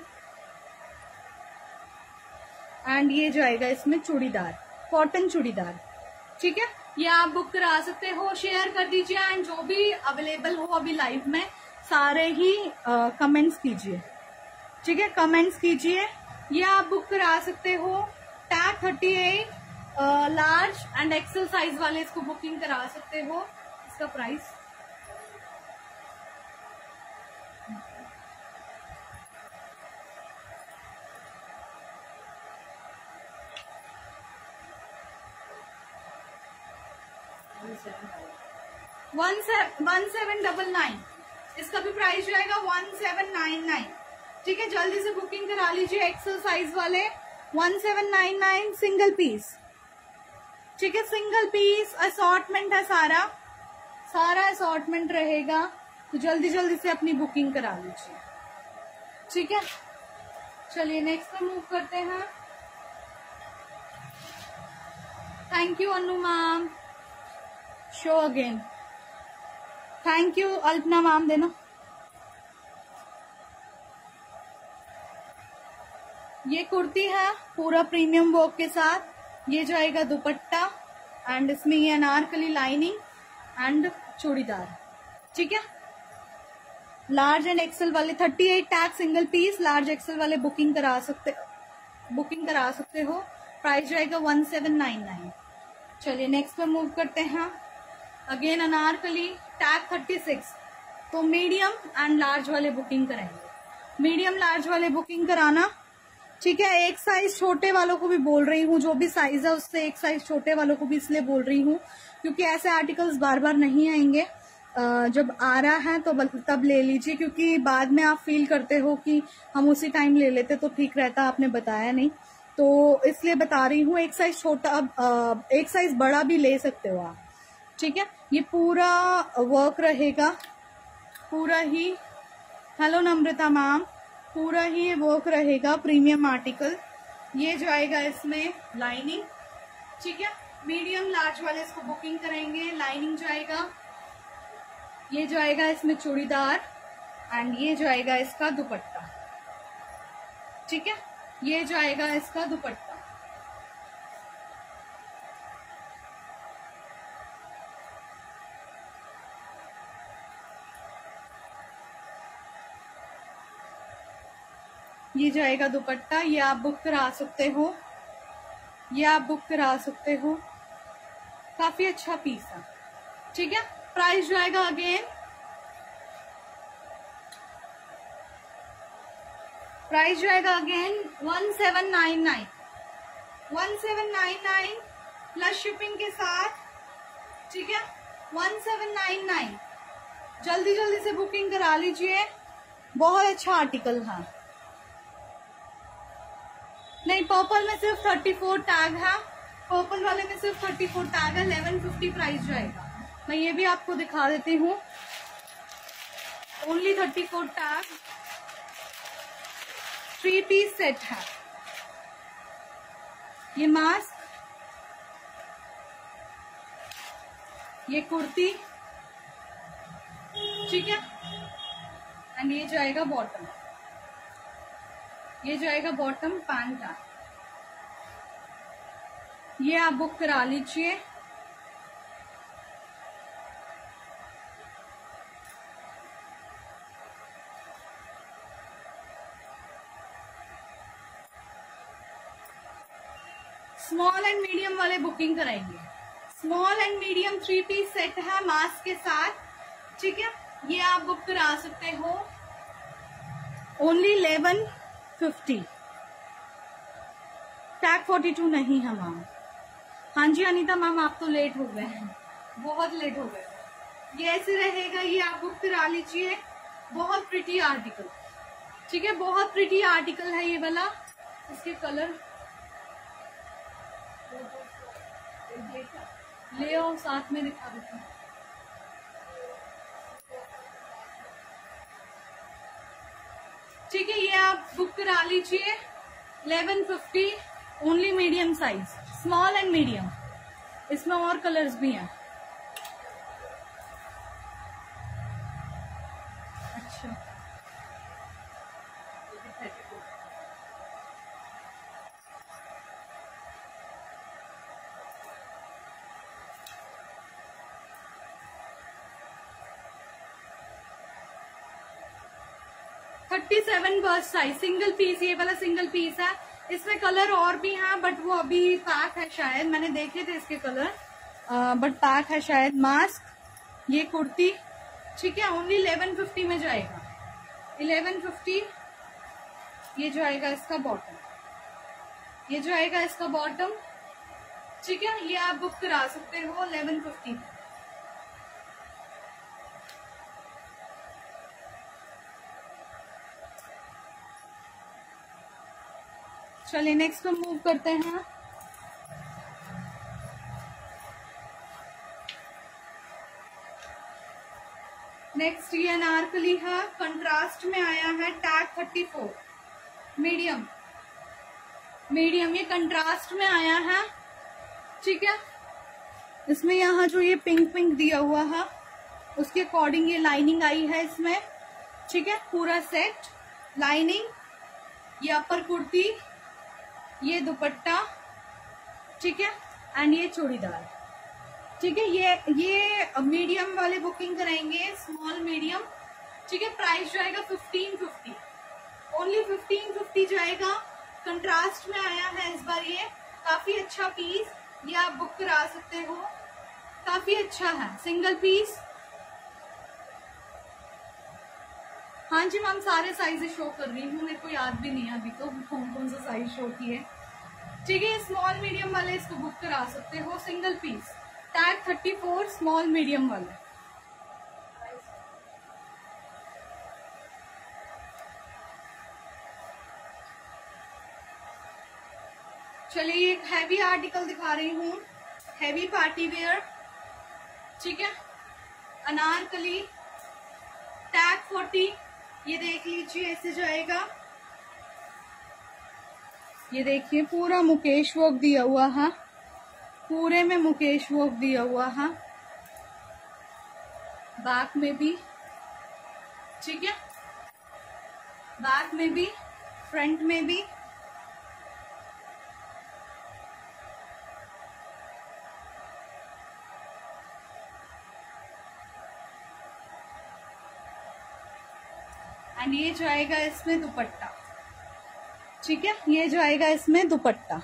[SPEAKER 1] and ये जो आएगा इसमें चूड़ीदार, कॉटन चूड़ीदार, ठीक है। ये आप बुक करा सकते हो, शेयर कर दीजिए एंड जो भी अवेलेबल हो अभी लाइव में सारे ही कमेंट्स कीजिए, ठीक है, कमेंट्स कीजिए। ये आप बुक करा सकते हो, tag thirty eight, large and XL size वाले इसको बुकिंग करा सकते हो। इसका price one seven one seven double nine, इसका भी प्राइस जाएगा वन सेवन नाइन नाइन, ठीक है। जल्दी से बुकिंग करा लीजिए, एक्सेल साइज वाले, one seven nine nine, single piece, ठीक है, सिंगल पीस। असॉर्टमेंट है सारा, सारा असॉर्टमेंट रहेगा, तो जल्दी जल्दी से अपनी बुकिंग करा लीजिए, ठीक है। चलिए नेक्स्ट पे मूव करते हैं। Thank you Anu ma'am, show again, thank you Alpana ma'am, देना। ये कुर्ती है पूरा प्रीमियम वर्क के साथ, ये जो आएगा दुपट्टा एंड इसमें ये अनारकली लाइनिंग एंड चूड़ीदार, ठीक है। लार्ज एंड एक्सेल वाले thirty eight tag single piece, large XL वाले बुकिंग करा सकते बुकिंग करा सकते हो। प्राइस जाएगा वन सेवन नाइन नाइन, चलिए नेक्स्ट पे मूव करते हैं। Again Anarkali tag thirty six. तो मीडियम एंड लार्ज वाले बुकिंग कराएंगे। मीडियम लार्ज वाले बुकिंग कराना, ठीक है। एक साइज छोटे वालों को भी बोल रही हूँ, जो भी साइज है उससे एक साइज छोटे वालों को भी इसलिए बोल रही हूँ क्योंकि ऐसे आर्टिकल्स बार बार नहीं आएंगे। जब आ रहा है तो तब ले लीजिए, क्योंकि बाद में आप फील करते हो कि हम उसी टाइम ले लेते तो ठीक रहता, आपने बताया नहीं, तो इसलिए बता रही हूँ। एक साइज छोटा, अब एक साइज बड़ा भी ले सकते हो आप, ठीक है। ये पूरा वर्क रहेगा, पूरा ही, हेलो नम्रता मैम, पूरा ही ये वर्क रहेगा, प्रीमियम आर्टिकल। ये जो आएगा इसमें लाइनिंग, ठीक है। मीडियम लार्ज वाले इसको बुकिंग करेंगे। लाइनिंग जो आएगा, ये जो आएगा इसमें चूड़ीदार, एंड ये जो आएगा इसका दुपट्टा, ठीक है। ये जो आएगा इसका दुपट्टा। ये जो आएगा दुपट्टा, ये आप बुक करा सकते हो, ये आप बुक करा सकते हो। काफी अच्छा पीस है, ठीक है। प्राइस जो आएगा अगेन, प्राइस जो आएगा again one seven nine nine, one seven nine nine plus shipping के साथ, ठीक है। One seven nine nine. जल्दी जल्दी से बुकिंग करा लीजिए, बहुत अच्छा आर्टिकल है। नहीं, पर्पल में सिर्फ थर्टी फोर टैग है, पर्पल वाले में सिर्फ थर्टी फोर टैग है। इलेवन फिफ्टी प्राइस जो आएगा, मैं ये भी आपको दिखा देती हूँ, only thirty four tag. Three piece set है ये। मास्क, ये कुर्ती, ठीक है। एंड ये जो आएगा बॉटम, ये जो आएगा बॉटम पैंट है। ये आप बुक करा लीजिए। स्मॉल एंड मीडियम वाले बुकिंग कराएंगे। Small and medium three piece set है मास्क के साथ, ठीक है। ये आप बुक करा सकते हो, only eleven fifty. Tag forty two नहीं है मैम। हाँ जी अनीता मैम, आप तो लेट हो गए हैं, बहुत लेट हो गए। ये ऐसे रहेगा, ये आप बुक करा लीजिए। बहुत प्रिटी आर्टिकल, ठीक है, बहुत प्रिटी आर्टिकल है ये वाला। इसके कलर ले आओ, साथ में दिखा देती हूँ। ठीक है, ये आप बुक करा लीजिए। Eleven fifty, only medium size, small and medium. इसमें और कलर्स भी हैं। अच्छा, thirty seven burst size, single piece, ये वाला सिंगल पीस है। इसमें कलर और भी हैं बट वो अभी पैक है शायद, मैंने देखे थे इसके कलर, बट पैक है शायद। मास्क, ये कुर्ती, ठीक है, ओनली इलेवन फिफ्टी में जाएगा। Eleven fifty. ये जो आएगा इसका बॉटम, ये जो आएगा इसका बॉटम, ठीक है। ये आप बुक करा सकते हो इलेवन फिफ्टी। चलिए नेक्स्ट पे मूव करते हैं। नेक्स्ट ये अनारकली है, कंट्रास्ट में आया है, tag thirty four, medium, medium ये कंट्रास्ट में आया है, ठीक है। इसमें यहाँ जो ये पिंक पिंक दिया हुआ है उसके अकॉर्डिंग ये लाइनिंग आई है इसमें, ठीक है। पूरा सेट लाइनिंग, ये अपर कुर्ती, ये दुपट्टा, ठीक है, एंड ये चूड़ीदार, ठीक है। ये ये मीडियम वाले बुकिंग कराएंगे, स्मॉल मीडियम, ठीक है। प्राइस जो आएगा fifteen fifty, only fifteen fifty जाएगा। कंट्रास्ट में आया है इस बार, ये काफी अच्छा पीस, ये आप बुक करा सकते हो, काफी अच्छा है, सिंगल पीस। हाँ जी मैम, सारे साइजेस शो कर रही हूँ, मेरे को याद भी नहीं है अभी तो कौन कौन सा साइज शो की है। ठीक है, स्मॉल मीडियम वाले इसको बुक करा सकते हो, single piece, tag thirty four, small medium वाले। चलिए एक हैवी आर्टिकल दिखा रही हूँ, हैवी पार्टी वेयर। ठीक है, अनारकली, टैग फोर्टी, ये देख लीजिए, ऐसे जाएगा। ये देखिए पूरा मुकेश वर्क दिया हुआ है, पूरे में मुकेश वर्क दिया हुआ है, बैक में भी। ठीक है, बैक में भी, फ्रंट में भी। एंड ये जाएगा इसमें दुपट्टा। ठीक है, ये जाएगा इसमें दुपट्टा,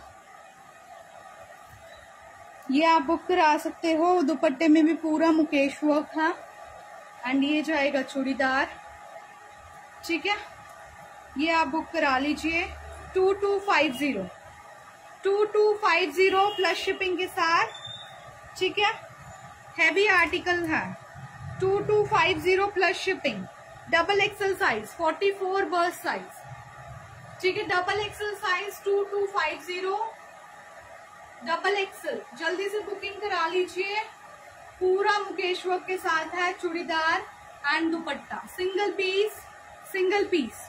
[SPEAKER 1] ये आप बुक करा सकते हो। दुपट्टे में भी पूरा मुकेश वर्क है। एंड ये जाएगा चूड़ीदार। ठीक है, ये आप बुक करा लीजिए, two two five zero, two two five zero plus shipping के साथ। ठीक है, हैवी आर्टिकल है, two two five zero plus shipping, double XL size, forty four bust size. ठीक है, double XL size two two five zero, double XL, जल्दी से booking करा लीजिए। पूरा मुकेश वर्क के साथ है, churidar and dupatta, single piece, single piece.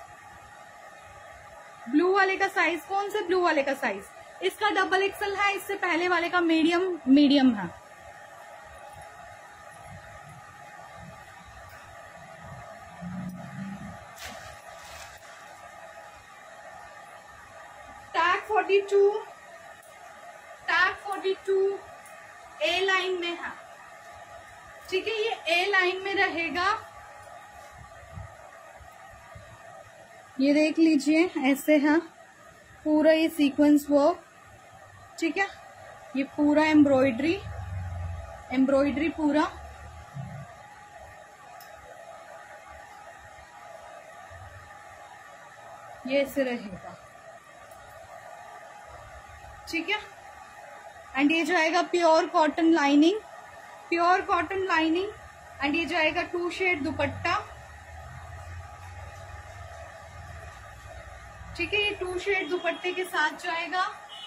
[SPEAKER 1] Blue वाले का साइज, कौन से ब्लू वाले का साइज? इसका डबल एक्सल है, इससे पहले वाले का मीडियम मीडियम है। Tag forty two, tag forty two A line में है। ठीक है, ये ए लाइन में रहेगा, ये देख लीजिए, ऐसे है पूरा ये सीक्वेंस वर्क। ठीक है, ये पूरा एम्ब्रॉयडरी, एम्ब्रॉयडरी पूरा। ये ऐसे रहेगा। ठीक है, एंड ये जाएगा pure cotton lining, pure cotton lining. And ये जाएगा टू शेड दुपट्टा। ठीक है, ये टू शेड दुपट्टे के साथ जाएगा।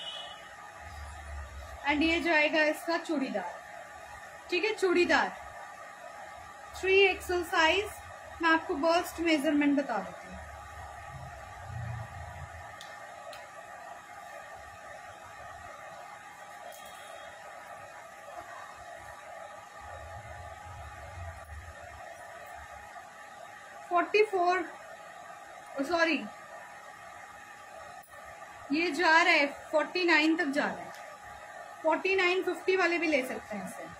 [SPEAKER 1] एंड ये जाएगा इसका चूड़ीदार। ठीक है, चूड़ीदार थ्री एक्सल साइज। मैं आपको बर्स्ट मेजरमेंट बता देती हूँ। फोर्टी फोर, सॉरी ये जा रहा है फोर्टी नाइन तक जा रहा है, फोर्टी नाइन फिफ्टी वाले भी ले सकते हैं इसे।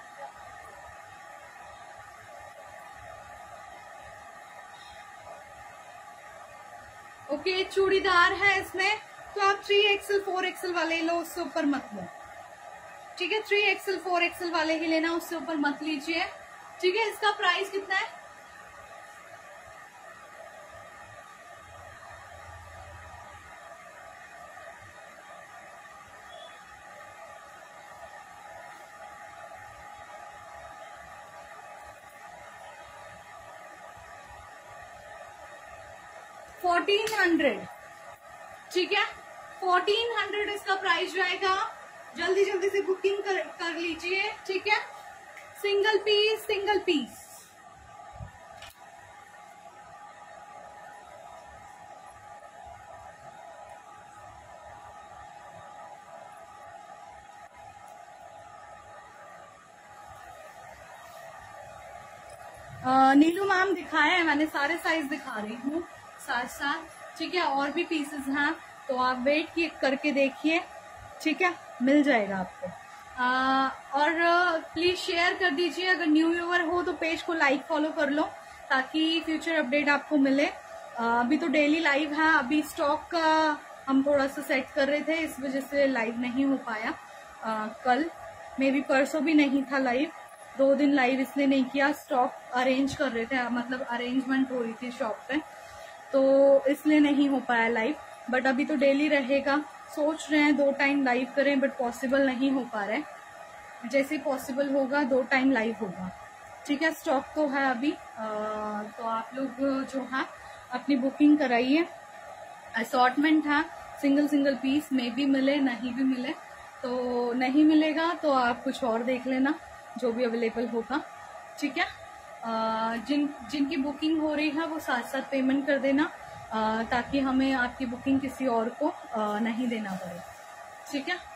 [SPEAKER 1] ओके, चूड़ीदार है इसमें, तो आप थ्री एक्सल फोर एक्सल वाले लो, उससे ऊपर मत लो। ठीक है, थ्री एक्सल फोर एक्सल वाले ही लेना, उससे ऊपर मत लीजिए। ठीक है, इसका प्राइस कितना है? Fourteen hundred. ठीक है, फोर्टीन हंड्रेड इसका प्राइस जाएगा। जल्दी जल्दी से बुकिंग कर, कर लीजिए। ठीक है, single piece, single piece. Neelu ma'am दिखाया है मैंने, सारे साइज दिखा रही हूँ साथ साथ। ठीक है, और भी पीसेस हैं, तो आप वेट किए करके देखिए। ठीक है, मिल जाएगा आपको। आ, और प्लीज शेयर कर दीजिए, अगर न्यू व्यूअर हो तो पेज को लाइक फॉलो कर लो, ताकि फ्यूचर अपडेट आपको मिले। आ, अभी तो डेली लाइव है, अभी स्टॉक का हम थोड़ा सा सेट कर रहे थे, इस वजह से लाइव नहीं हो पाया। आ, कल मे भी परसों भी नहीं था लाइव, दो दिन लाइव इसलिए नहीं किया, स्टॉक अरेंज कर रहे थे, मतलब अरेंजमेंट हो रही थी शॉप पे, तो इसलिए नहीं हो पाया लाइव। बट अभी तो डेली रहेगा, सोच रहे हैं दो टाइम लाइव करें, बट पॉसिबल नहीं हो पा रहा है। जैसे पॉसिबल होगा दो टाइम लाइव होगा, ठीक है। स्टॉक तो है अभी, आ, तो आप लोग जो है अपनी बुकिंग कराइए। असॉर्टमेंट है, सिंगल सिंगल पीस में भी मिले नहीं भी मिले, तो नहीं मिलेगा तो आप कुछ और देख लेना जो भी अवेलेबल होगा, ठीक है। आ, जिन जिनकी बुकिंग हो रही है वो साथ साथ पेमेंट कर देना, आ, ताकि हमें आपकी बुकिंग किसी और को आ, नहीं देना पड़े, ठीक है।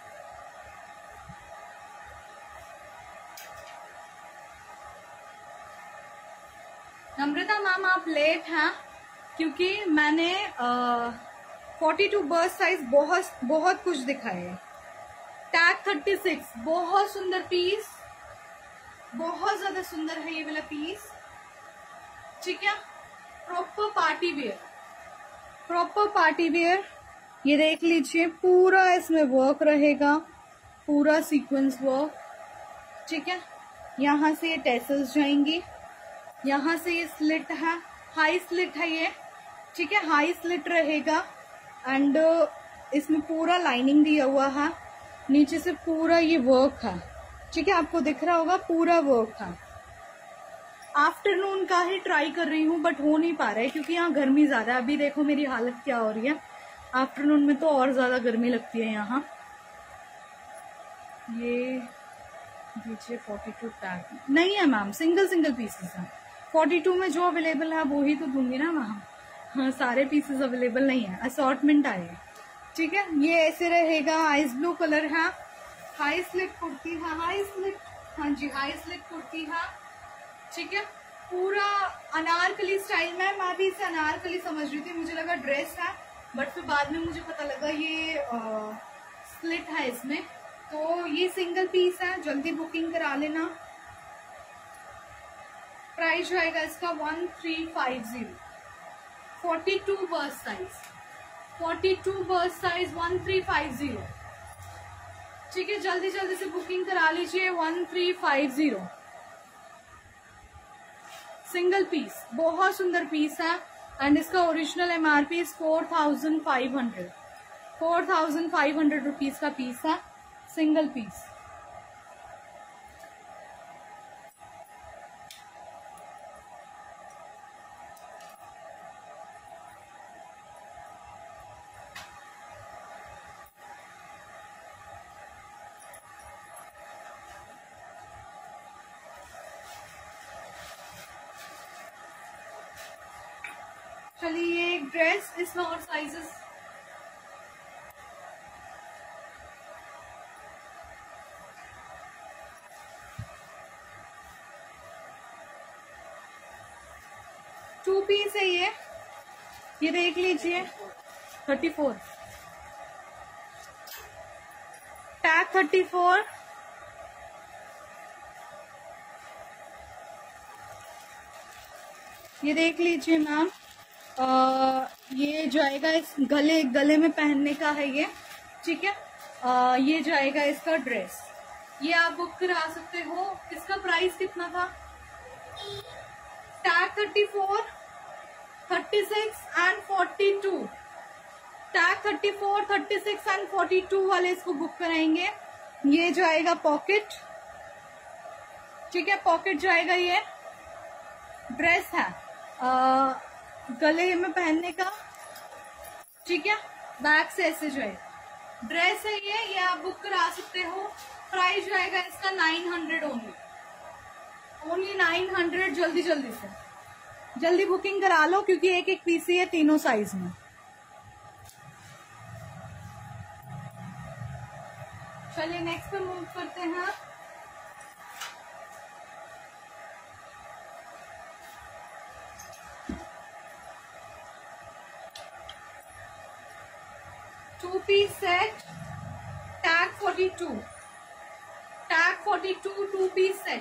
[SPEAKER 1] नम्रता मैम आप लेट हैं क्योंकि मैंने फोर्टी टू बर्स्ट साइज बहुत बहुत कुछ दिखाए है। टैग थर्टी सिक्स बहुत सुंदर पीस, बहुत ज्यादा सुंदर है ये वाला पीस, ठीक है। Proper party wear, proper party wear, ये देख लीजिए पूरा इसमें वर्क रहेगा, पूरा सीक्वेंस वर्क, ठीक है। यहाँ से ये टेसल्स जाएंगी, यहाँ से ये स्लिट है, हाई स्लिट है ये, ठीक है, हाई स्लिट रहेगा। एंड इसमें पूरा लाइनिंग दिया हुआ है, नीचे से पूरा ये वर्क है, ठीक है, आपको दिख रहा होगा पूरा वर्क है। आफ्टरनून का ही ट्राई कर रही हूँ बट हो नहीं पा रहा है क्योंकि यहाँ गर्मी ज्यादा है। अभी देखो मेरी हालत क्या हो रही है, आफ्टरनून में तो और ज्यादा गर्मी लगती है यहाँ। ये दीजिए फोर्टी टू टैग नहीं है मैम, सिंगल सिंगल पीसेस हैं। फोर्टी टू में जो अवेलेबल है वो ही तो दूंगी ना मैम, हाँ सारे पीसेस अवेलेबल नहीं है, असॉर्टमेंट आए, ठीक है। ये ऐसे रहेगा, आइस ब्लू कलर है, हाई स्लिट कुर्ती है, हाई स्लिट, हाँ जी हाई स्लिट कुर्ती है, ठीक है। पूरा अनारकली स्टाइल में, मैं भी इसे अनारकली समझ रही थी, मुझे लगा ड्रेस है, बट फिर बाद में मुझे पता लगा ये आ, स्लिट है इसमें। तो ये सिंगल पीस है, जल्दी बुकिंग करा लेना। प्राइस आएगा इसका one three five zero, forty two burst size, forty two burst size one three five zero, ठीक है। जल्दी जल्दी से बुकिंग करा लीजिए, one three five zero single piece, बहुत सुंदर पीस है। एंड इसका original MRP is four thousand five hundred, four thousand five hundred rupees का पीस है, सिंगल पीस। चलिए ये एक ड्रेस, इसमें और साइजेस, टू पीस है ये ये देख लीजिए, thirty four tag thirty four, ये देख लीजिए मैम। ये जाएगा इस गले गले में पहनने का है ये, ठीक है। आ, ये जाएगा इसका ड्रेस, ये आप बुक करा सकते हो। इसका प्राइस कितना था? Tag thirty four, thirty six and forty two, tag thirty four, thirty six and forty two वाले इसको बुक कराएंगे। ये जाएगा पॉकेट, ठीक है, पॉकेट जाएगा। ये ड्रेस है आ, गले में पहनने का, ठीक है, बैक से ऐसे जो है ड्रेस है ये ये आप बुक करा सकते हो। प्राइस जाएगा इसका nine hundred only, only nine hundred. जल्दी जल्दी से जल्दी बुकिंग करा लो क्योंकि एक एक पीस ही है तीनों साइज में। चलिए नेक्स्ट पे मूव करते हैं। Two piece set, tag forty two, tag forty two, two piece set,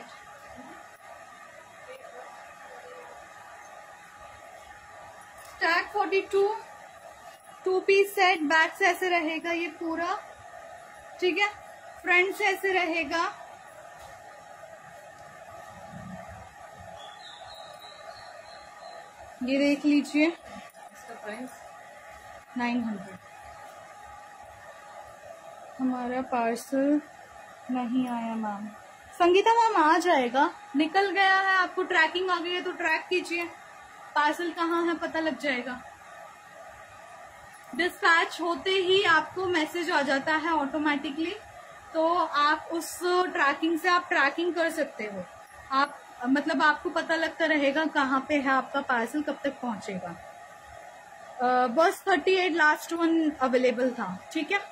[SPEAKER 1] tag forty two, two piece set. Back से ऐसे रहेगा ये पूरा, ठीक है। फ्रंट से ऐसे रहेगा, ये देख लीजिए, इसका प्राइस नाइन हंड्रेड। हमारा पार्सल नहीं आया मैम। संगीता मैम आ जाएगा, निकल गया है, आपको ट्रैकिंग आ गई है तो ट्रैक कीजिए, पार्सल कहाँ है पता लग जाएगा। डिस्पैच होते ही आपको मैसेज आ जाता है ऑटोमेटिकली, तो आप उस ट्रैकिंग से आप ट्रैकिंग कर सकते हो। आप मतलब आपको पता लगता रहेगा कहाँ पे है आपका पार्सल, कब तक पहुंचेगा। uh, बस thirty eight last one available था, ठीक है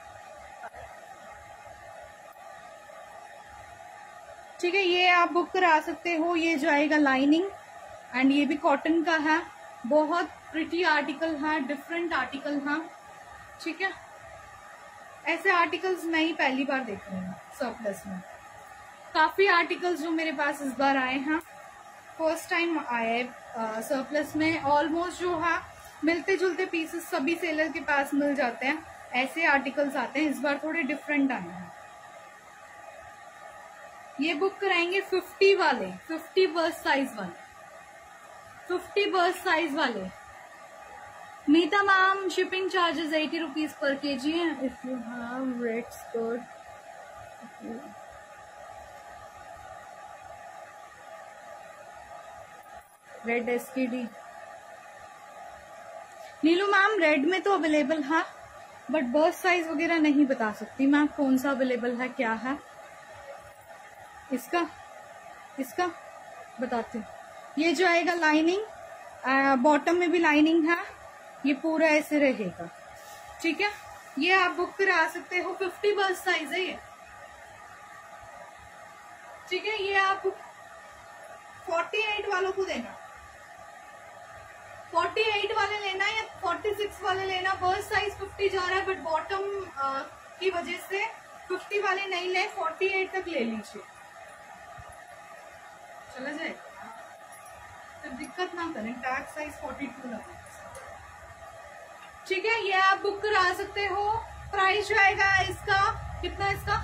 [SPEAKER 1] ठीक है। ये आप बुक करा सकते हो, ये जाएगा लाइनिंग एंड ये भी कॉटन का है, बहुत प्रिटी आर्टिकल है, डिफरेंट आर्टिकल है, ठीक है। ऐसे आर्टिकल्स मैं ही पहली बार देख रही हूँ सरप्लस में। काफी आर्टिकल्स जो मेरे पास इस बार आए हैं, फर्स्ट टाइम आए सरप्लस में। ऑलमोस्ट जो है मिलते जुलते पीसेस सभी सेलर के पास मिल जाते हैं, ऐसे आर्टिकल्स आते हैं, इस बार थोड़े डिफरेंट आए हैं। ये बुक कराएंगे फिफ्टी वाले, फिफ्टी बर्स्ट साइज वाले, फिफ्टी बर्स्ट साइज वाले। Meeta ma'am shipping charges eighty rupees per के जी है। If you have red skirt, red SKD. Neelu ma'am red में तो अवेलेबल है, बट बर्स्ट साइज वगैरह नहीं बता सकती मैम कौन सा अवेलेबल है, क्या है। इसका इसका बताते हैं। ये जो आएगा लाइनिंग, बॉटम में भी लाइनिंग है, ये पूरा ऐसे रहेगा, ठीक है। ये आप बुक करा सकते हो, फिफ्टी बर्स्ट साइज है ये, ठीक है। ये आप फोर्टी एट वालों को देना, फोर्टी एट वाले लेना या फोर्टी सिक्स वाले लेना। बर्स्ट साइज फिफ्टी जा रहा है, बट बॉटम की वजह से फिफ्टी वाले नहीं ले, फोर्टी एट तक ले लीजिए, चला जाएगा, तो दिक्कत ना करें। टैग साइज फोर्टी टू लगे, ठीक है। ये आप बुक करा सकते हो। प्राइस जो आएगा इसका कितना, इसका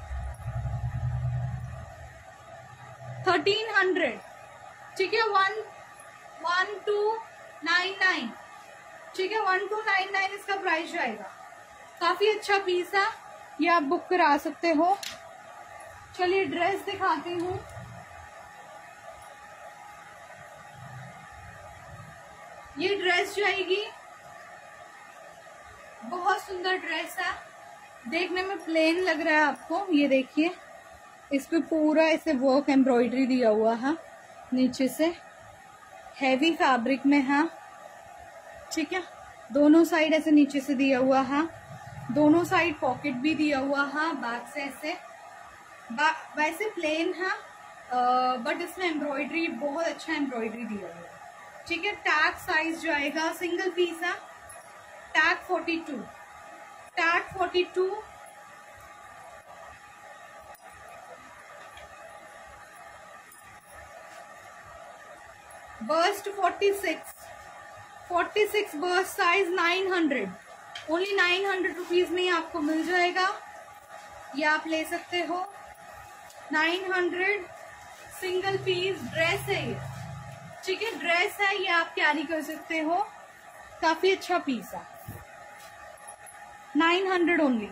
[SPEAKER 1] थर्टीन हंड्रेड, ठीक है। One one two nine nine, ठीक है, वन टू नाइन नाइन इसका प्राइस जो आएगा। काफी अच्छा पीस है, ये आप बुक करा सकते हो। चलिए ड्रेस दिखाती हूँ। ये ड्रेस जो आएगी बहुत सुंदर ड्रेस है, देखने में प्लेन लग रहा है आपको, ये देखिए इस पे पूरा ऐसे वर्क एम्ब्रॉयडरी दिया हुआ है, नीचे से हैवी फैब्रिक में है, ठीक है। दोनों साइड ऐसे नीचे से दिया हुआ है, दोनों साइड पॉकेट भी दिया हुआ है, बैक से ऐसे, वैसे प्लेन है बट इसमें एम्ब्रॉयडरी, बहुत अच्छा एम्ब्रॉयडरी दिया हुआ है, ठीक है। टैग साइज जो आएगा, सिंगल पीस है, tag forty two, tag forty two, bust forty six, forty six bust size nine hundred, only nine hundred rupees में ही आपको मिल जाएगा, ये आप ले सकते हो। Nine hundred single piece dress है ये, ठीक है, ड्रेस है, ये आप कैरी कर सकते हो, काफी अच्छा पीस है, नाइन हंड्रेड ओनली।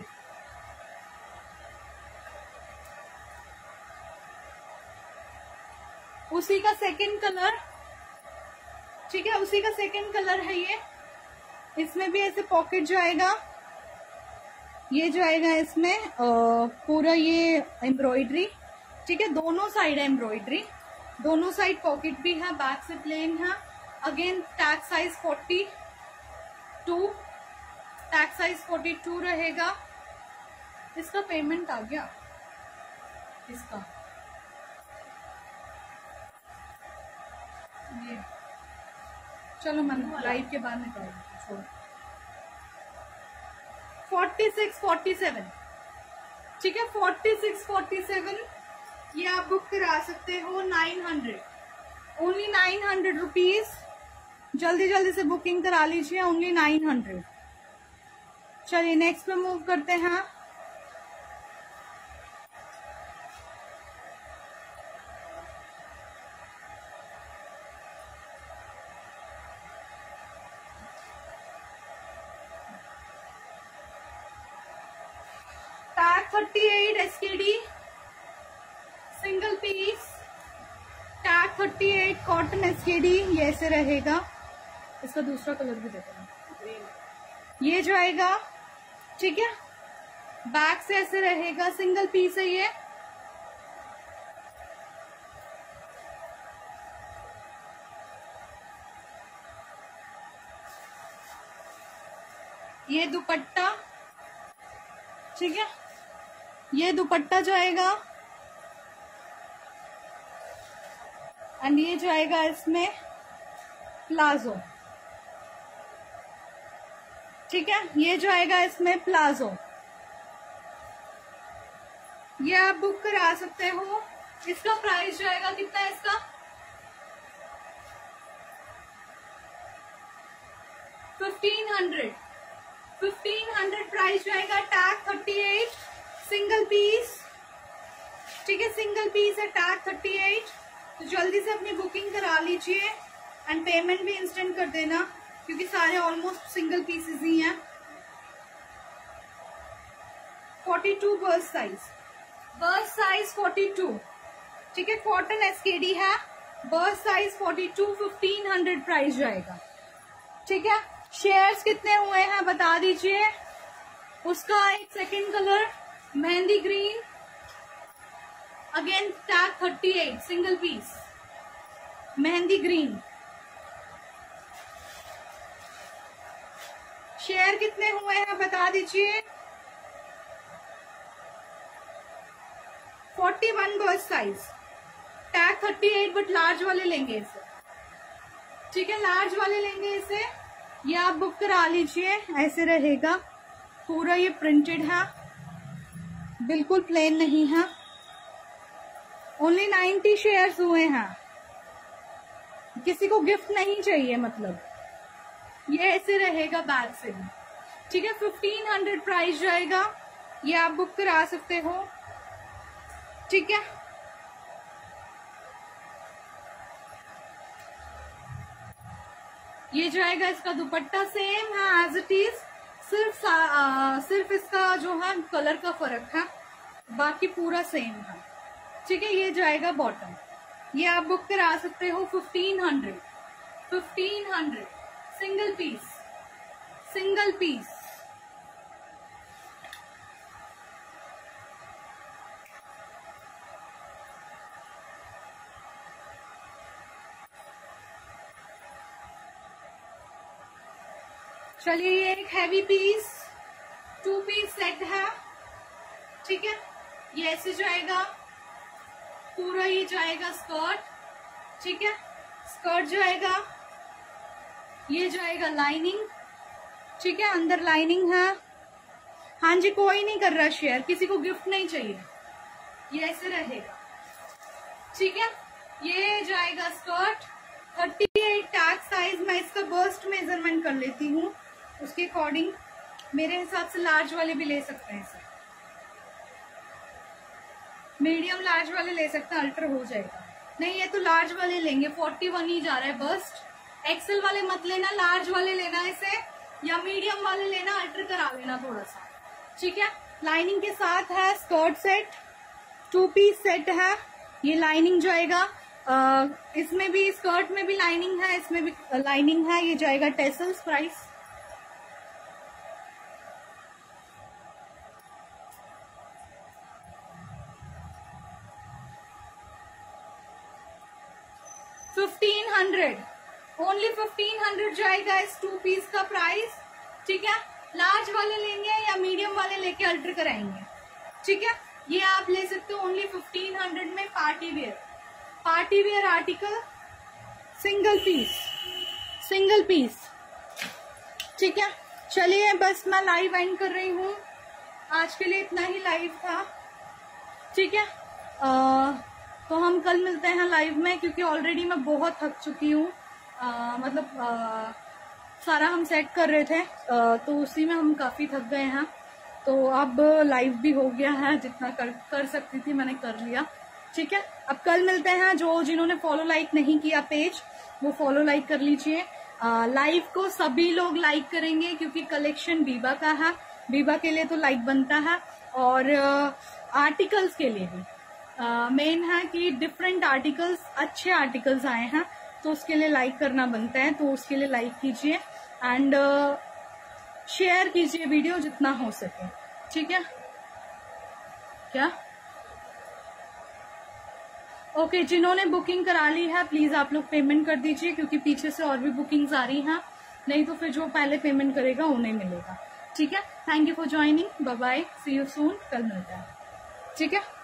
[SPEAKER 1] उसी का सेकंड कलर, ठीक है, उसी का सेकंड कलर है ये, इसमें भी ऐसे पॉकेट जो आएगा, ये जो आएगा इसमें आ, पूरा ये एम्ब्रॉयडरी, ठीक है, दोनों साइड एम्ब्रॉयडरी, दोनों साइड पॉकेट भी है, बैक से प्लेन है। Again tag size forty two, tag size forty two रहेगा। इसका पेमेंट आ गया, इसका ये चलो मैं लाइव के बाद निकाल छोड़। फोर्टी सिक्स फोर्टी सेवन, ठीक है, फोर्टी सिक्स फोर्टी सेवन, ये आप बुक करा सकते हो। Nine hundred, only nine hundred rupees, जल्दी जल्दी से बुकिंग करा लीजिए, ओनली नाइन हंड्रेड। चलिए नेक्स्ट पे मूव करते हैं। Thirty eight SKD single piece, tag thirty eight cotton SKD, ये ऐसे रहेगा। इसका दूसरा कलर भी देखो, ये जो आएगा, ठीक है, बैक से ऐसे रहेगा, सिंगल पीस है ये। ये दुपट्टा, ठीक है, ये दुपट्टा जो आएगा, एंड ये जो आएगा इसमें प्लाजो, ठीक है, ये जो आएगा इसमें प्लाजो। ये आप बुक करा सकते हो। इसका प्राइस जो आएगा कितना है इसका, fifteen hundred fifteen hundred price जो आएगा। Tag thirty eight single piece, ठीक है, सिंगल पीस है, टैग थर्टी एट। तो जल्दी से अपनी बुकिंग करा लीजिए एंड पेमेंट भी इंस्टेंट कर देना, क्योंकि सारे ऑलमोस्ट सिंगल पीसेस ही हैं। Forty two burst size, bust size forty two, ठीक है, कॉटन एसकेडी है, bust size forty two, fifteen hundred price जाएगा, ठीक है। शेयर्स कितने हुए हैं बता दीजिए। उसका एक second colour mehndi green, again tag thirty eight single piece, mehndi green. Share कितने हुए हैं बता दीजिए। Forty one bust size, tag thirty eight, but large वाले लेंगे इसे, ठीक है, लार्ज वाले लेंगे इसे। ये आप बुक करा लीजिए, ऐसे रहेगा पूरा। ये प्रिंटेड है, बिल्कुल प्लेन नहीं है। ओनली नाइन्टी शेयर्स हुए हैं, किसी को गिफ्ट नहीं चाहिए, मतलब ये ऐसे रहेगा बैग से भी, ठीक है। फिफ्टीन हंड्रेड प्राइस जाएगा, ये आप बुक करा सकते हो, ठीक है। ये जो आएगा इसका दुपट्टा सेम है एज इट इज, सिर्फ आ, सिर्फ इसका जो है कलर का फर्क है, बाकी पूरा सेम है, ठीक है। ये जो आएगा बॉटम, ये आप बुक करा सकते हो fifteen hundred fifteen hundred single piece, single piece. चलिए, ये एक heavy piece two piece set है, ठीक है। ये ऐसे जाएगा पूरा, ये जाएगा स्कर्ट, ठीक है, स्कर्ट जाएगा, ये जाएगा लाइनिंग, ठीक है, अंदर लाइनिंग है। हाँ जी, कोई नहीं कर रहा शेयर, किसी को गिफ्ट नहीं चाहिए। ये ऐसे रहेगा, ठीक है। ये जाएगा skirt thirty eight tag size. मैं इसका बर्स्ट मेजरमेंट कर लेती हूँ, उसके अकॉर्डिंग मेरे हिसाब से लार्ज वाले भी ले सकते हैं इसे, मीडियम लार्ज वाले ले सकते हैं, अल्टर हो जाएगा। नहीं, ये तो लार्ज वाले लेंगे, फोर्टी वन ही जा रहा है बर्स्ट। एक्सेल वाले मत लेना, लार्ज वाले लेना इसे, या मीडियम वाले लेना, अल्टर करा लेना थोड़ा सा, ठीक है। लाइनिंग के साथ है, skirt set, two piece set है। ये लाइनिंग जाएगा, आ, इसमें भी, स्कर्ट में भी लाइनिंग है, इसमें भी लाइनिंग है। ये जाएगा tassels. Price fifteen hundred, only fifteen hundred जाएगा इस टू पीस का प्राइस, ठीक है। लार्ज वाले लेंगे या मीडियम वाले लेके अल्टर कराएंगे, ठीक है। ये आप ले सकते हो ओनली फिफ्टीन हंड्रेड में। Party wear, party wear article, single piece, single piece, ठीक है। चलिए, बस मैं लाइव एंड कर रही हूँ, आज के लिए इतना ही लाइव था, ठीक है। आ, तो हम कल मिलते हैं लाइव में, क्योंकि ऑलरेडी मैं बहुत थक चुकी हूँ। मतलब आ, सारा हम सेट कर रहे थे, आ, तो उसी में हम काफी थक गए हैं। तो अब लाइव भी हो गया है, जितना कर कर सकती थी मैंने कर लिया, ठीक है। अब कल मिलते हैं। जो जिन्होंने फॉलो लाइक नहीं किया पेज, वो फॉलो लाइक कर लीजिए। लाइव को सभी लोग लाइक करेंगे, क्योंकि कलेक्शन बीबा का है, बीबा के लिए तो लाइक बनता है। और आर्टिकल्स uh, के लिए भी मेन uh, है कि डिफरेंट आर्टिकल्स, अच्छे आर्टिकल्स आए हैं तो उसके लिए लाइक करना बनता है, तो उसके लिए लाइक कीजिए एंड शेयर uh, कीजिए वीडियो जितना हो सके, ठीक है क्या? ओके okay, जिन्होंने बुकिंग करा ली है प्लीज आप लोग पेमेंट कर दीजिए, क्योंकि पीछे से और भी बुकिंग्स आ रही हैं, नहीं तो फिर जो पहले पेमेंट करेगा उन्हें मिलेगा, ठीक है? Thank you for joining, bye bye, see you soon, कल मिलता है, ठीक है?